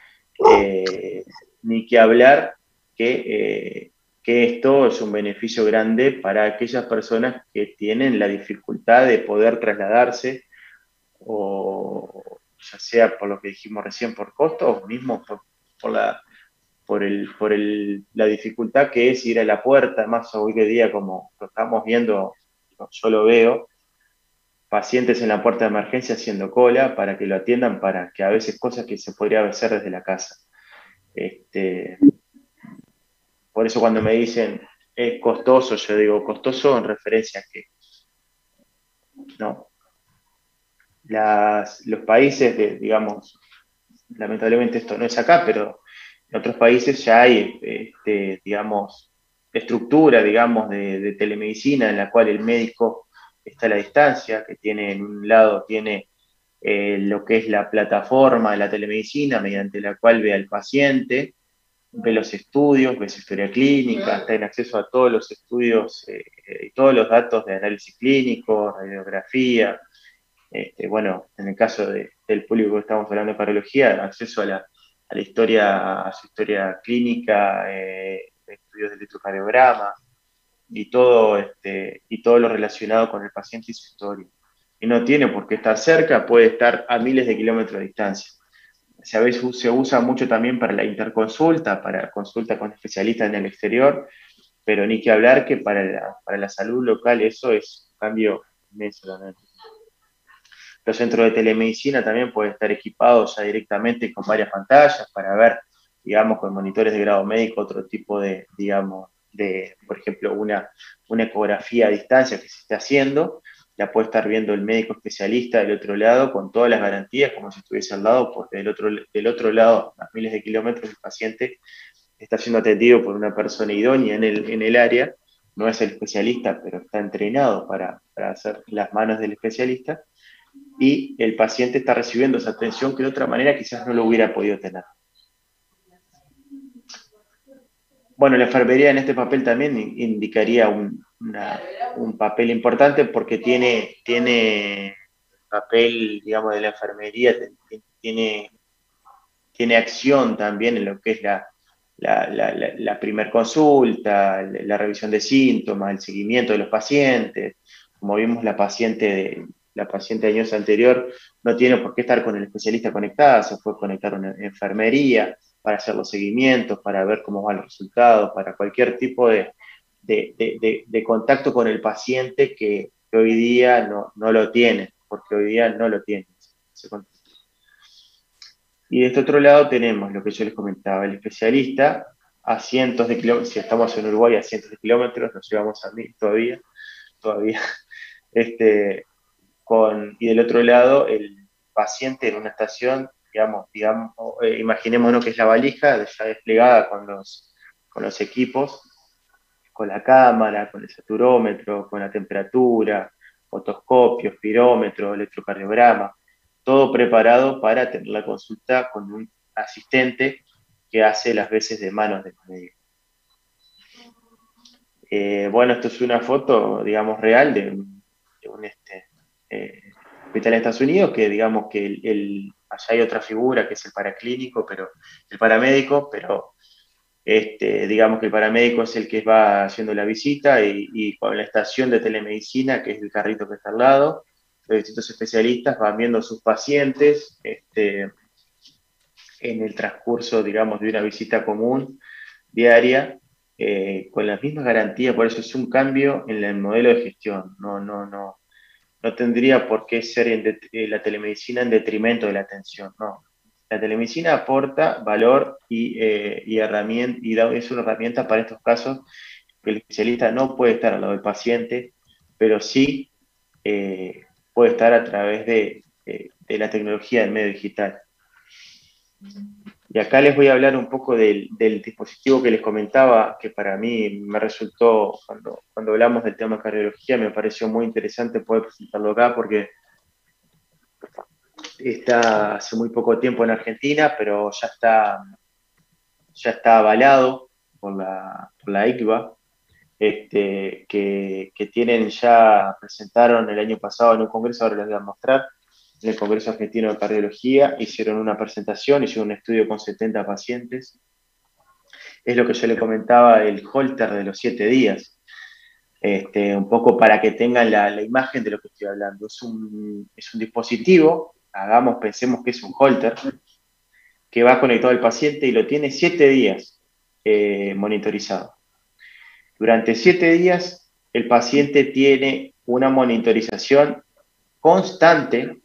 S3: Eh, ni que hablar que, eh, que esto es un beneficio grande para aquellas personas que tienen la dificultad de poder trasladarse, o ya sea por lo que dijimos recién por costo, o mismo por, por, la, por, el, por el, la dificultad que es ir a la puerta, más hoy en día como lo estamos viendo, yo lo veo, pacientes en la puerta de emergencia haciendo cola para que lo atiendan, para que a veces cosas que se podría hacer desde la casa. Este, por eso cuando me dicen es costoso, yo digo costoso en referencia a que no. Las, los países, de, digamos, lamentablemente esto no es acá, pero en otros países ya hay, este, digamos, estructura, digamos, de, de telemedicina en la cual el médico está a la distancia, que tiene en un lado tiene eh, lo que es la plataforma de la telemedicina mediante la cual ve al paciente, ve los estudios, ve su historia clínica, tiene acceso a todos los estudios eh, y todos los datos de análisis clínico, radiografía. Este, bueno, en el caso de, del público que estamos hablando de cardiología, acceso a la, a la historia, a su historia clínica, eh, estudios de electrocardiograma y todo, este, y todo lo relacionado con el paciente y su historia. Y no tiene por qué estar cerca, puede estar a miles de kilómetros de distancia. Se, a veces se usa mucho también para la interconsulta, para consulta con especialistas en el exterior, pero ni que hablar que para la, para la salud local eso es un cambio inmenso también. Los centros de telemedicina también pueden estar equipados ya directamente con varias pantallas para ver, digamos, con monitores de grado médico, otro tipo de, digamos, de, por ejemplo, una, una ecografía a distancia que se esté haciendo, la puede estar viendo el médico especialista del otro lado con todas las garantías, como si estuviese al lado, porque del otro, del otro lado, a miles de kilómetros, el paciente está siendo atendido por una persona idónea en el, en el área, no es el especialista, pero está entrenado para, para hacer las manos del especialista, y el paciente está recibiendo esa atención que de otra manera quizás no lo hubiera podido tener. Bueno, la enfermería en este papel también indicaría un, una, un papel importante porque tiene, tiene papel, digamos, de la enfermería, tiene, tiene acción también en lo que es la, la, la, la, la primer consulta, la, la revisión de síntomas, el seguimiento de los pacientes. Como vimos, la paciente de, la paciente de años anterior no tiene por qué estar con el especialista conectada, se puede conectar a una enfermería para hacer los seguimientos, para ver cómo van los resultados, para cualquier tipo de, de, de, de, de contacto con el paciente que, que hoy día no, no lo tiene, porque hoy día no lo tiene. Y de este otro lado tenemos lo que yo les comentaba, el especialista a cientos de kilómetros, si estamos en Uruguay a cientos de kilómetros, nos llevamos a mí todavía, todavía, este, con, y del otro lado el paciente en una estación, digamos, digamos eh, imaginémonos que es la valija ya desplegada con los, con los equipos, con la cámara, con el saturómetro, con la temperatura, otoscopio, espirómetro, electrocardiograma, todo preparado para tener la consulta con un asistente que hace las veces de manos del médico. Eh, bueno, esto es una foto, digamos, real de un, de un este, eh, hospital en Estados Unidos, que digamos que el, el, allá hay otra figura que es el paraclínico, pero el paramédico, pero este, digamos que el paramédico es el que va haciendo la visita y, y con la estación de telemedicina, que es el carrito que está al lado, los distintos especialistas van viendo a sus pacientes este, en el transcurso, digamos, de una visita común diaria, eh, con las mismas garantías. Por eso es un cambio en el modelo de gestión. No, no, no, no tendría por qué ser en de, la telemedicina en detrimento de la atención. No. La telemedicina aporta valor y, eh, y, herramienta, y da, es una herramienta para estos casos que el especialista no puede estar al lado del paciente, pero sí eh, puede estar a través de, de, de la tecnología del medio digital. Y acá les voy a hablar un poco del, del dispositivo que les comentaba, que para mí me resultó, cuando, cuando hablamos del tema de cardiología, me pareció muy interesante poder presentarlo acá, porque está hace muy poco tiempo en Argentina, pero ya está, ya está avalado por la, por la I C V A, este, que, que tienen ya, presentaron el año pasado en un congreso, ahora les voy a mostrar, en el Congreso Argentino de Cardiología, hicieron una presentación, hicieron un estudio con setenta pacientes. Es lo que yo le comentaba, el Holter de los siete días, este, un poco para que tengan la, la imagen de lo que estoy hablando. Es un, es un dispositivo, hagamos, pensemos que es un Holter, que va conectado al paciente y lo tiene siete días eh, monitorizado. Durante siete días, el paciente tiene una monitorización constante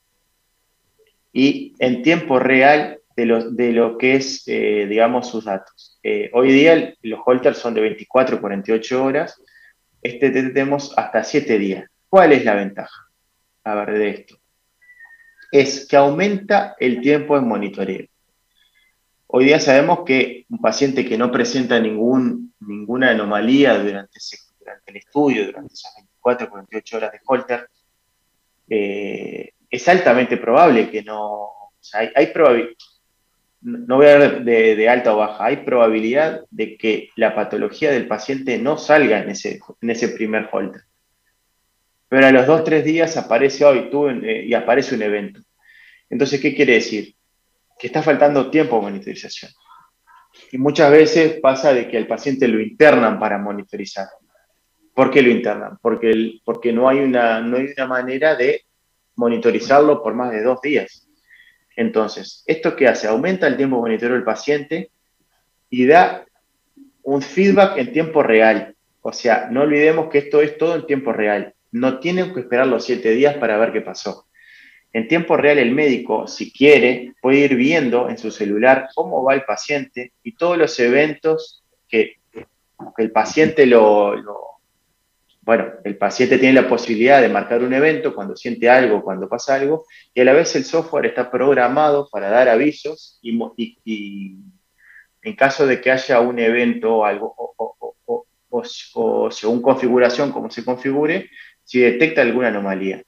S3: y en tiempo real de lo, de lo que es, eh, digamos, sus datos. Eh, hoy día los holters son de veinticuatro a cuarenta y ocho horas, este tenemos hasta siete días. ¿Cuál es la ventaja? A ver, de esto. Es que aumenta el tiempo de monitoreo. Hoy día sabemos que un paciente que no presenta ningún, ninguna anomalía durante, ese, durante el estudio, durante esas veinticuatro a cuarenta y ocho horas de holter, eh, es altamente probable que no, o sea, hay, hay probabilidad, no voy a hablar de, de alta o baja, hay probabilidad de que la patología del paciente no salga en ese, en ese primer holter. Pero a los dos, tres días aparece hoy tú, eh, y aparece un evento. Entonces, ¿qué quiere decir? Que está faltando tiempo de monitorización. Y muchas veces pasa de que al paciente lo internan para monitorizar. ¿Por qué lo internan? Porque, el, porque no, hay una, no hay una manera de monitorizarlo por más de dos días. Entonces, ¿esto qué hace? Aumenta el tiempo de monitoreo del paciente y da un feedback en tiempo real. O sea, no olvidemos que esto es todo en tiempo real. No tienen que esperar los siete días para ver qué pasó. En tiempo real el médico, si quiere, puede ir viendo en su celular cómo va el paciente y todos los eventos que, que el paciente lo, lo... Bueno, el paciente tiene la posibilidad de marcar un evento cuando siente algo, cuando pasa algo, y a la vez el software está programado para dar avisos y, y, y en caso de que haya un evento o algo, o, o, o, o, o según configuración, como se configure, si detecta alguna anomalía.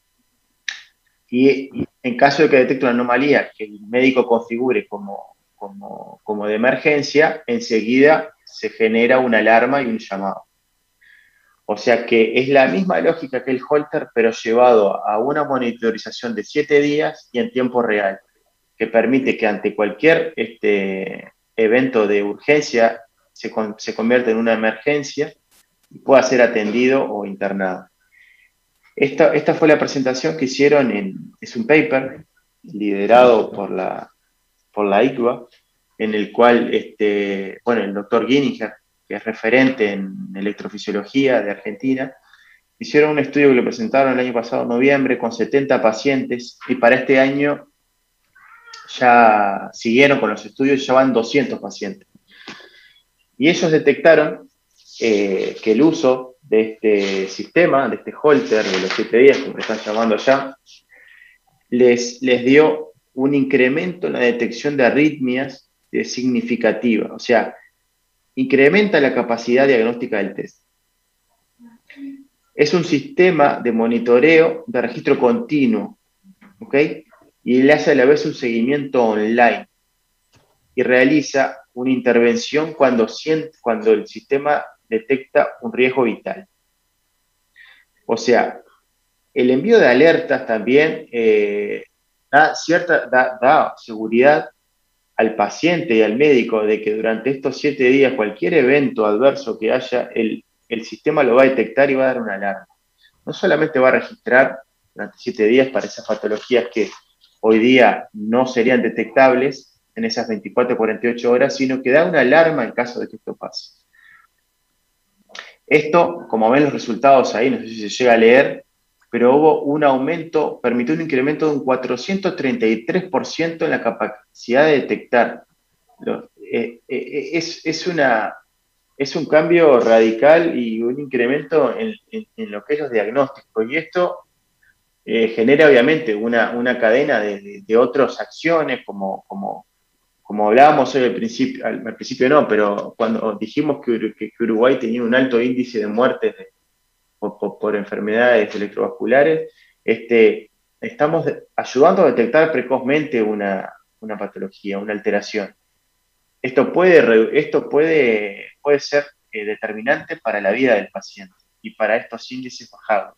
S3: Y, y en caso de que detecte una anomalía que el médico configure como, como, como de emergencia, enseguida se genera una alarma y un llamado. O sea que es la misma lógica que el Holter, pero llevado a una monitorización de siete días y en tiempo real, que permite que ante cualquier este, evento de urgencia se, con, se convierta en una emergencia y pueda ser atendido o internado. Esta, esta fue la presentación que hicieron, en, es un paper liderado por la, por la I C V A, en el cual este, bueno, el doctor Gininger, que es referente en electrofisiología de Argentina, hicieron un estudio que lo presentaron el año pasado, en noviembre, con setenta pacientes, y para este año ya siguieron con los estudios, ya van doscientos pacientes. Y ellos detectaron eh, que el uso de este sistema, de este Holter, de los siete días, como están llamando allá, les, les dio un incremento en la detección de arritmias de significativa. O sea, incrementa la capacidad diagnóstica del test. Es un sistema de monitoreo de registro continuo, ¿ok? Y le hace a la vez un seguimiento online y realiza una intervención cuando, siente, cuando el sistema detecta un riesgo vital. O sea, el envío de alertas también eh, da, cierta, da, da seguridad al paciente y al médico de que durante estos siete días cualquier evento adverso que haya, el, el sistema lo va a detectar y va a dar una alarma. No solamente va a registrar durante siete días para esas patologías que hoy día no serían detectables en esas veinticuatro a cuarenta y ocho horas, sino que da una alarma en caso de que esto pase. Esto, como ven los resultados ahí, no sé si se llega a leer, pero hubo un aumento, permitió un incremento de un cuatrocientos treinta y tres por ciento en la capacidad de detectar. Eh, eh, es, es, una, es un cambio radical y un incremento en, en, en lo que es los diagnósticos. Y esto eh, genera obviamente una, una cadena de, de, de otras acciones, como, como, como hablábamos hoy al principio, al, al principio no, pero cuando dijimos que, que, que Uruguay tenía un alto índice de muertes de, por, por, por enfermedades electrovasculares, este, estamos ayudando a detectar precozmente una, una patología, una alteración. Esto puede, esto puede, puede ser eh, determinante para la vida del paciente y para estos índices bajados.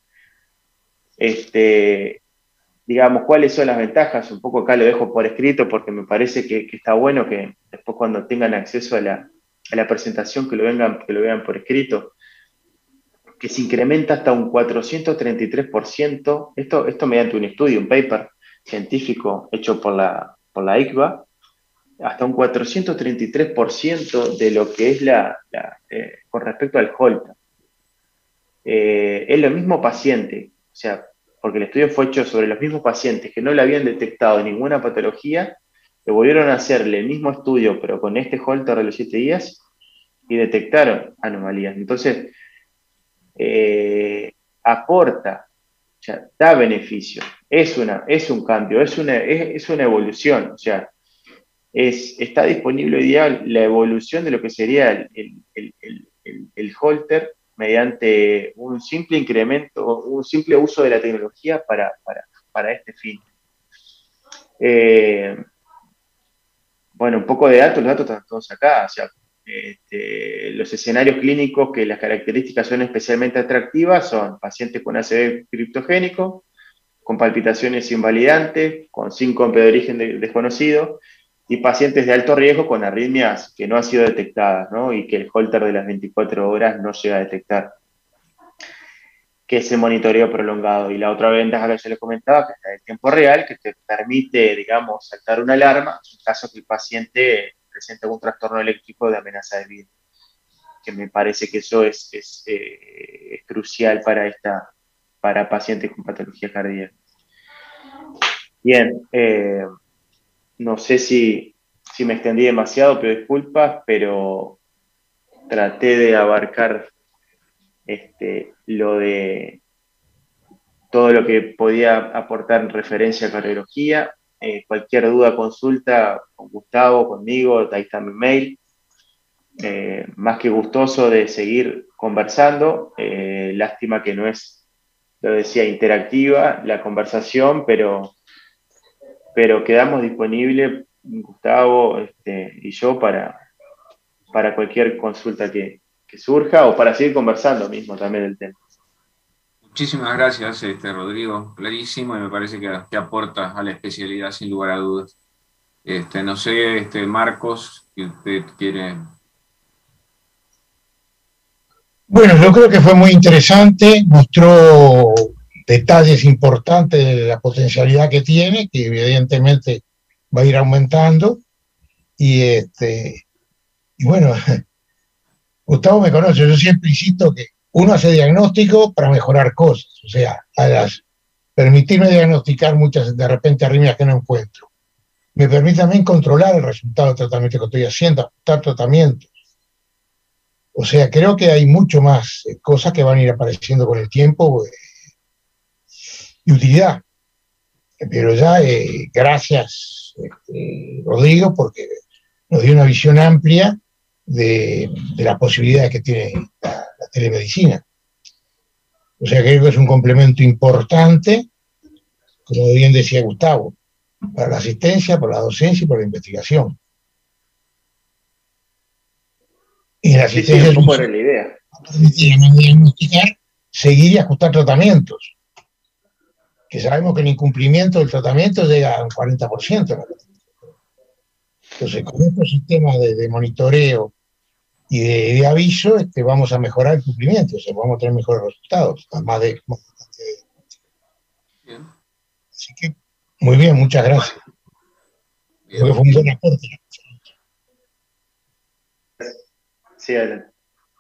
S3: Este, digamos, ¿cuáles son las ventajas? Un poco acá lo dejo por escrito porque me parece que, que está bueno que después cuando tengan acceso a la, a la presentación que lo, vengan, que lo vean por escrito, que se incrementa hasta un cuatrocientos treinta y tres por ciento, esto, esto mediante un estudio, un paper científico hecho por la, por la I C V A, hasta un cuatrocientos treinta y tres por ciento de lo que es la, la eh, con respecto al Holter. Eh, es lo mismo paciente, o sea, porque el estudio fue hecho sobre los mismos pacientes que no le habían detectado ninguna patología, le volvieron a hacerle el mismo estudio, pero con este Holter de los siete días, y detectaron anomalías. Entonces, eh, aporta, o sea, da beneficio, es, una, es un cambio, es una, es, es una evolución, o sea, Es, está disponible hoy día la evolución de lo que sería el, el, el, el, el Holter mediante un simple incremento, un simple uso de la tecnología para, para, para este fin. Eh, bueno, un poco de datos, los datos están todos acá, o sea, este, los escenarios clínicos que las características son especialmente atractivas son pacientes con A C V criptogénico, con palpitaciones invalidantes, con síncope de origen de, desconocido, y pacientes de alto riesgo con arritmias que no han sido detectadas, ¿no? Y que el Holter de las veinticuatro horas no llega a detectar, que es el monitoreo prolongado. Y la otra ventaja que yo les comentaba, que está en tiempo real, que te permite, digamos, saltar una alarma en caso que el paciente presente algún trastorno eléctrico de amenaza de vida. Que me parece que eso es, es, eh, es crucial para, esta, para pacientes con patología cardíaca. Bien, eh, no sé si, si me extendí demasiado, pido disculpas, pero traté de abarcar este, lo de todo lo que podía aportar en referencia a cardiología. Eh, cualquier duda, consulta con Gustavo, conmigo, ahí está mi mail. Eh, más que gustoso de seguir conversando. Eh, lástima que no es, lo decía, interactiva la conversación, pero, pero quedamos disponibles, Gustavo este, y yo, para, para cualquier consulta que, que surja o para seguir conversando mismo también del tema.
S2: Muchísimas gracias, este, Rodrigo. Clarísimo, y me parece que, que aporta a la especialidad sin lugar a dudas. Este, no sé, este, Marcos, si usted quiere...
S1: Bueno, yo creo que fue muy interesante, mostró detalles importantes de la potencialidad que tiene, que evidentemente va a ir aumentando, y este, y bueno, Gustavo me conoce, yo siempre insisto que uno hace diagnóstico para mejorar cosas, o sea, a las, permitirme diagnosticar muchas de repente arritmias que no encuentro. Me permite también controlar el resultado del tratamiento que estoy haciendo, ajustar tratamientos. O sea, creo que hay mucho más eh, cosas que van a ir apareciendo con el tiempo eh, y utilidad. Pero ya, eh, gracias, eh, Rodrigo, porque nos dio una visión amplia de, de las posibilidades que tiene la, la telemedicina. O sea, creo que es un complemento importante, como bien decía Gustavo, para la asistencia, para la docencia y para la investigación. Y la asistencia
S3: sí, sí, un poco era la idea.
S1: Diagnosticar, seguir y ajustar tratamientos. Que sabemos que el incumplimiento del tratamiento llega a un cuarenta por ciento. Entonces, con estos sistemas de, de monitoreo y de, de aviso, este, vamos a mejorar el cumplimiento, o sea, vamos a tener mejores resultados, además de... Bien. Así que, muy bien, muchas gracias. Creo que fue un buen aporte.
S3: Sí, adelante.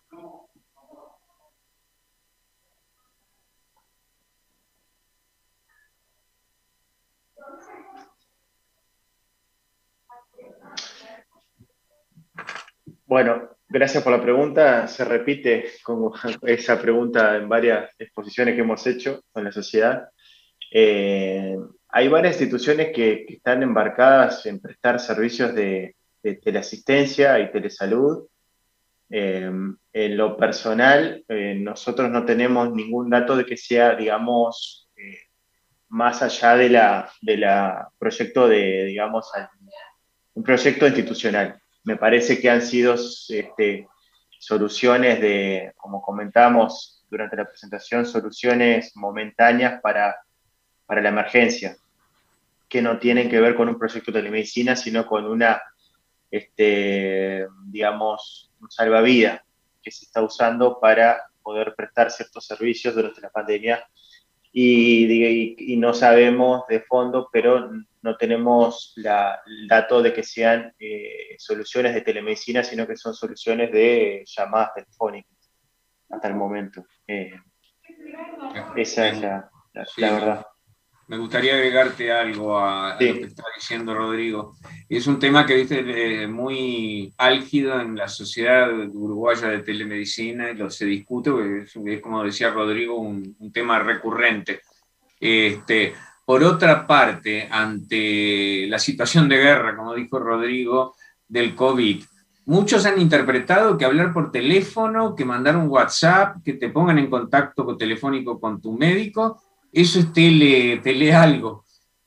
S3: Bueno, gracias por la pregunta. Se repite como esa pregunta en varias exposiciones que hemos hecho con la sociedad. Eh, hay varias instituciones que, que están embarcadas en prestar servicios de, de teleasistencia y telesalud. Eh, en lo personal, eh, nosotros no tenemos ningún dato de que sea, digamos, eh, más allá de la, de la proyecto de, digamos, un proyecto institucional. Me parece que han sido este, soluciones de, como comentamos durante la presentación, soluciones momentáneas para, para la emergencia, que no tienen que ver con un proyecto de telemedicina, sino con una, este, digamos, un salvavidas que se está usando para poder prestar ciertos servicios durante la pandemia. Y, y, y no sabemos de fondo, pero no tenemos la, el dato de que sean eh, soluciones de telemedicina, sino que son soluciones de llamadas telefónicas hasta el momento. Eh, esa es la, la, sí, la verdad.
S2: Me gustaría agregarte algo a, sí. a lo que está diciendo Rodrigo. Es un tema que viste muy álgido en la sociedad uruguaya de telemedicina, y lo se discute, porque es, es como decía Rodrigo, un, un tema recurrente. Este, por otra parte, ante la situación de guerra, como dijo Rodrigo, del COVID, muchos han interpretado que hablar por teléfono, que mandar un WhatsApp, que te pongan en contacto telefónico con tu médico, eso es tele, tele algo.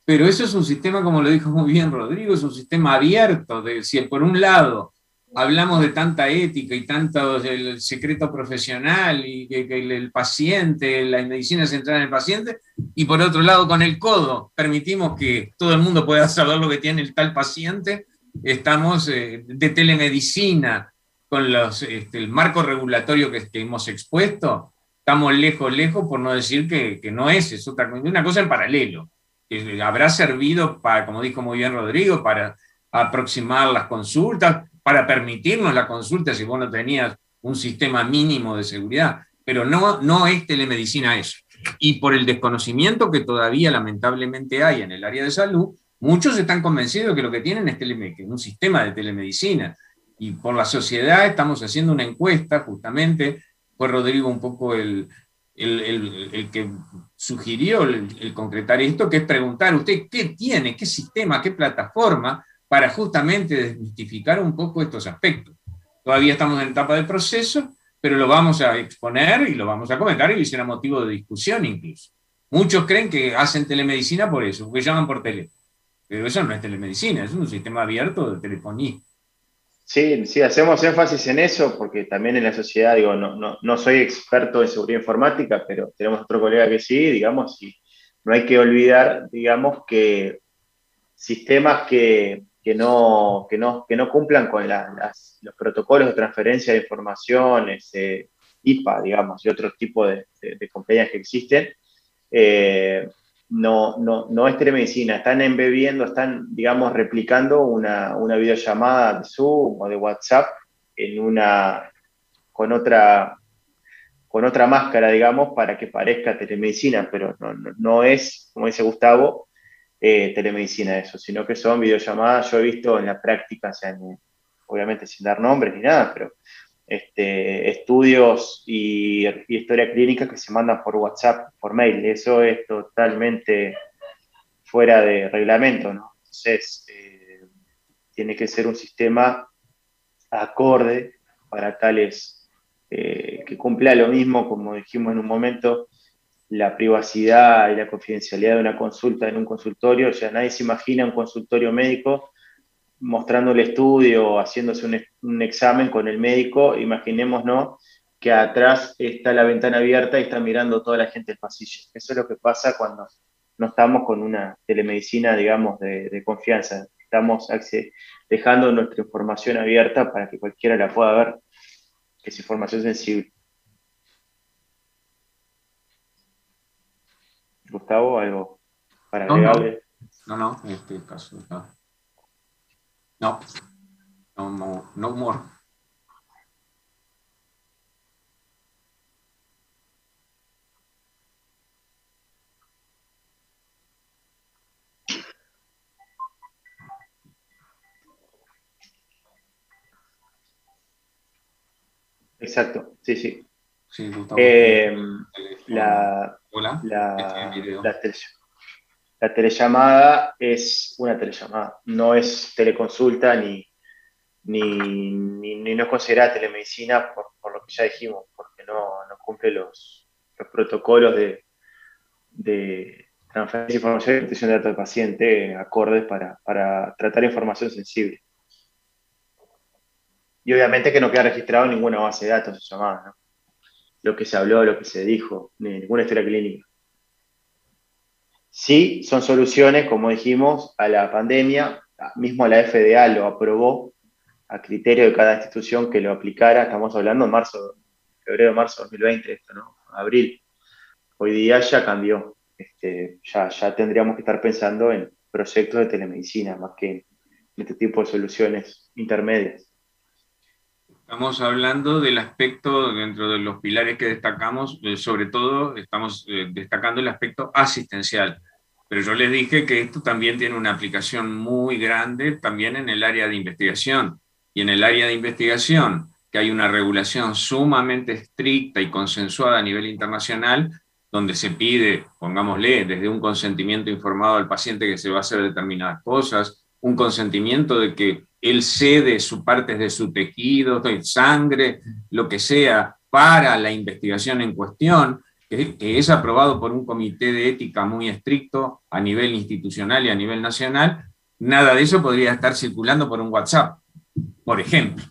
S4: pero eso es un sistema, como lo dijo muy bien Rodrigo, es un sistema abierto. De, si por un lado hablamos de tanta ética y tanto el secreto profesional y que, que el, el paciente, la medicina centrada en el paciente, y por otro lado con el codo permitimos que todo el mundo pueda saber lo que tiene el tal paciente, estamos eh, de telemedicina con los, este, el marco regulatorio que, que hemos expuesto, estamos lejos, lejos, por no decir que, que no es, es otra, una cosa en paralelo, que habrá servido para, como dijo muy bien Rodrigo, para aproximar las consultas, para permitirnos la consulta si vos no tenías un sistema mínimo de seguridad, pero no, no es telemedicina eso. Y por el desconocimiento que todavía lamentablemente hay en el área de salud, muchos están convencidos de que lo que tienen es un sistema de telemedicina. Y por la sociedad estamos haciendo una encuesta, justamente, fue Rodrigo un poco el, el, el, el que sugirió el, el concretar esto, que es preguntar, ¿usted qué tiene, qué sistema, qué plataforma para justamente desmistificar un poco estos aspectos? Todavía estamos en etapa de proceso, pero lo vamos a exponer y lo vamos a comentar y será motivo de discusión incluso. Muchos creen que hacen telemedicina por eso, porque llaman por teléfono. Pero eso no es telemedicina, es un sistema abierto de telefonía.
S3: Sí, sí, hacemos énfasis en eso porque también en la sociedad, digo, no, no, no soy experto en seguridad informática, pero tenemos otro colega que sí, digamos, y no hay que olvidar, digamos, que sistemas que, que, no, que, no, que no cumplan con la, las, los protocolos de transferencia de informaciones, eh, I P A, digamos, y otro tipo de, de, de compañías que existen, eh, No, no, no es telemedicina, están embebiendo, están, digamos, replicando una, una videollamada de Zoom o de WhatsApp en una, con otra, con otra máscara, digamos, para que parezca telemedicina, pero no, no, no es, como dice Gustavo, eh, telemedicina eso, sino que son videollamadas. Yo he visto en la práctica, o sea, en, obviamente sin dar nombres ni nada, pero Este, estudios y, y historia clínica que se mandan por WhatsApp, por mail. Eso es totalmente fuera de reglamento, ¿no? Entonces, eh, tiene que ser un sistema acorde para tales, eh, que cumpla lo mismo, como dijimos en un momento, la privacidad y la confidencialidad de una consulta en un consultorio. O sea, nadie se imagina un consultorio médico mostrando el estudio, haciéndose un, un examen con el médico. Imaginémonos que atrás está la ventana abierta y está mirando toda la gente del pasillo. Eso es lo que pasa cuando no estamos con una telemedicina, digamos, de, de confianza. Estamos dejando nuestra información abierta para que cualquiera la pueda ver, que es información sensible. Gustavo, ¿algo para agregarle?
S4: No, no, no, en este caso no. No, no, no, no more.
S3: Exacto, sí, sí.
S4: Sí,
S3: eh, la, Hola. La, la, tele, la telellamada es una telellamada, no es teleconsulta ni, ni, ni, ni no es considerada telemedicina por, por lo que ya dijimos, porque no, no cumple los, los protocolos de, de transferencia de información y protección de datos del paciente acordes para, para tratar información sensible. Y obviamente que no queda registrado en ninguna base de datos su llamada, ¿no? Lo que se habló, lo que se dijo, ni ninguna historia clínica. Sí, son soluciones, como dijimos, a la pandemia. Mismo la F D A lo aprobó a criterio de cada institución que lo aplicara. Estamos hablando en marzo, febrero, marzo de dos mil veinte, esto, ¿no? Abril. Hoy día ya cambió. Este, ya, ya tendríamos que estar pensando en proyectos de telemedicina más que en este tipo de soluciones intermedias.
S4: Estamos hablando del aspecto, dentro de los pilares que destacamos, eh, sobre todo estamos eh, destacando el aspecto asistencial. Pero yo les dije que esto también tiene una aplicación muy grande también en el área de investigación. Y en el área de investigación, que hay una regulación sumamente estricta y consensuada a nivel internacional, donde se pide, pongámosle, desde un consentimiento informado al paciente que se va a hacer determinadas cosas, un consentimiento de que él cede su partes de su tejido, sangre, lo que sea, para la investigación en cuestión, que, que es aprobado por un comité de ética muy estricto a nivel institucional y a nivel nacional, nada de eso podría estar circulando por un WhatsApp, por ejemplo.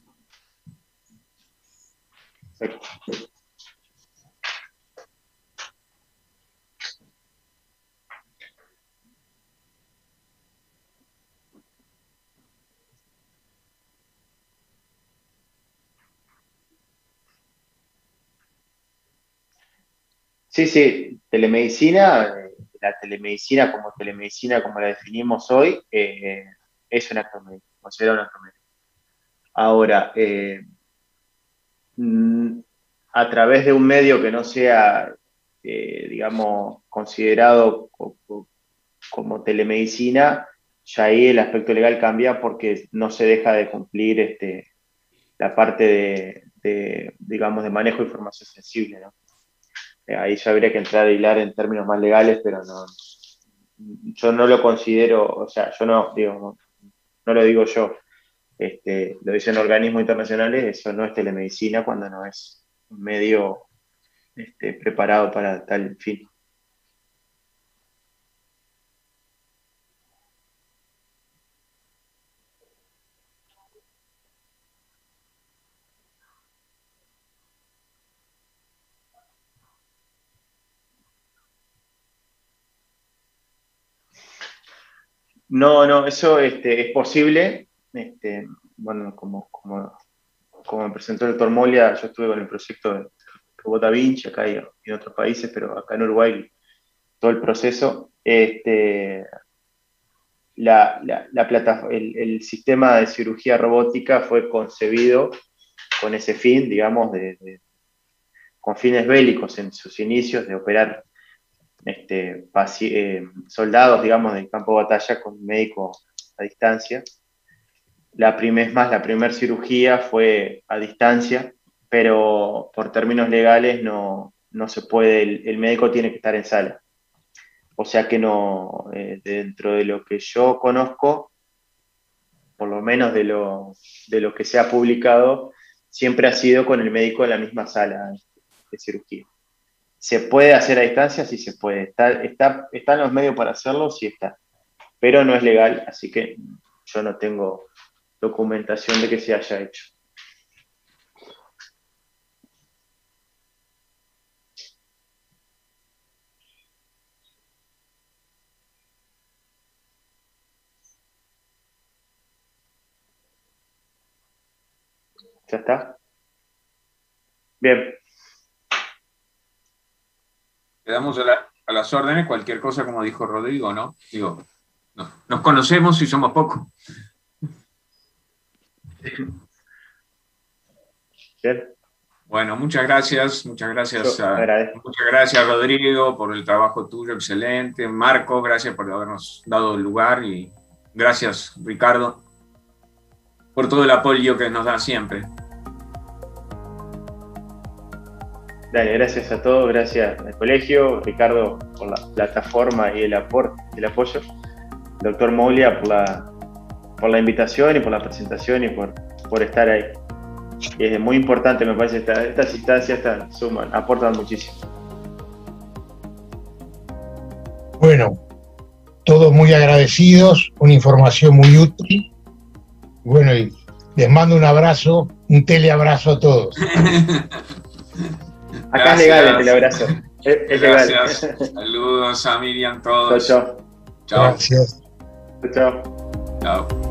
S3: Sí, sí, telemedicina, la telemedicina como telemedicina, como la definimos hoy, eh, es un acto médico, considera un acto médico. Ahora, eh, a través de un medio que no sea, eh, digamos, considerado como, como telemedicina, ya ahí el aspecto legal cambia porque no se deja de cumplir este, la parte de, de, digamos, de manejo de información sensible, ¿no? Ahí ya habría que entrar a hilar en términos más legales, pero no, yo no lo considero, o sea, yo no, digo, no, no lo digo yo, este, lo dicen organismos internacionales, eso no es telemedicina cuando no es un medio este, preparado para tal fin. No, no, eso este, es posible. Este, bueno, como, como, como me presentó el doctor Molia, yo estuve con el proyecto de Robot Da Vinci acá y en otros países, pero acá en Uruguay todo el proceso. Este, la, la, la plata, el, el sistema de cirugía robótica fue concebido con ese fin, digamos, de, de, con fines bélicos en sus inicios, de operar este, eh, soldados, digamos, del campo de batalla con médico a distancia. La primer, más, la primera cirugía fue a distancia, pero por términos legales no, no se puede, el, el médico tiene que estar en sala. O sea que no, eh, dentro de lo que yo conozco, por lo menos de lo, de lo que se ha publicado, siempre ha sido con el médico en la misma sala de cirugía. ¿Se puede hacer a distancia? Sí se puede. ¿Está, está, ¿Están los medios para hacerlo? Sí está. Pero no es legal, así que yo no tengo documentación de que se haya hecho. ¿Ya está? Bien.
S4: Quedamos a, la, a las órdenes, cualquier cosa, como dijo Rodrigo, ¿no? Digo, no, nos conocemos y somos pocos.
S3: Bien.
S4: Bueno, muchas gracias, muchas gracias,
S3: Yo,
S4: a, muchas gracias Rodrigo por el trabajo tuyo, excelente. Marco, gracias por habernos dado el lugar y gracias Ricardo por todo el apoyo que nos da siempre.
S3: Dale, gracias a todos, gracias al colegio, Ricardo por la plataforma y el aporte, el apoyo, doctor Molia por la, por la invitación y por la presentación y por, por estar ahí. Es muy importante, me parece, esta, estas instancias estas suman, aportan muchísimo.
S1: Bueno, todos muy agradecidos, una información muy útil. Bueno, y les mando un abrazo, un teleabrazo a todos.
S3: Acá gracias. Es legal el teleabrazo. Es, es
S4: gracias.
S3: Legal.
S4: Saludos a Miriam, todos.
S3: Chao, chao.
S1: Chao. Gracias.
S3: Chao.
S4: Chao.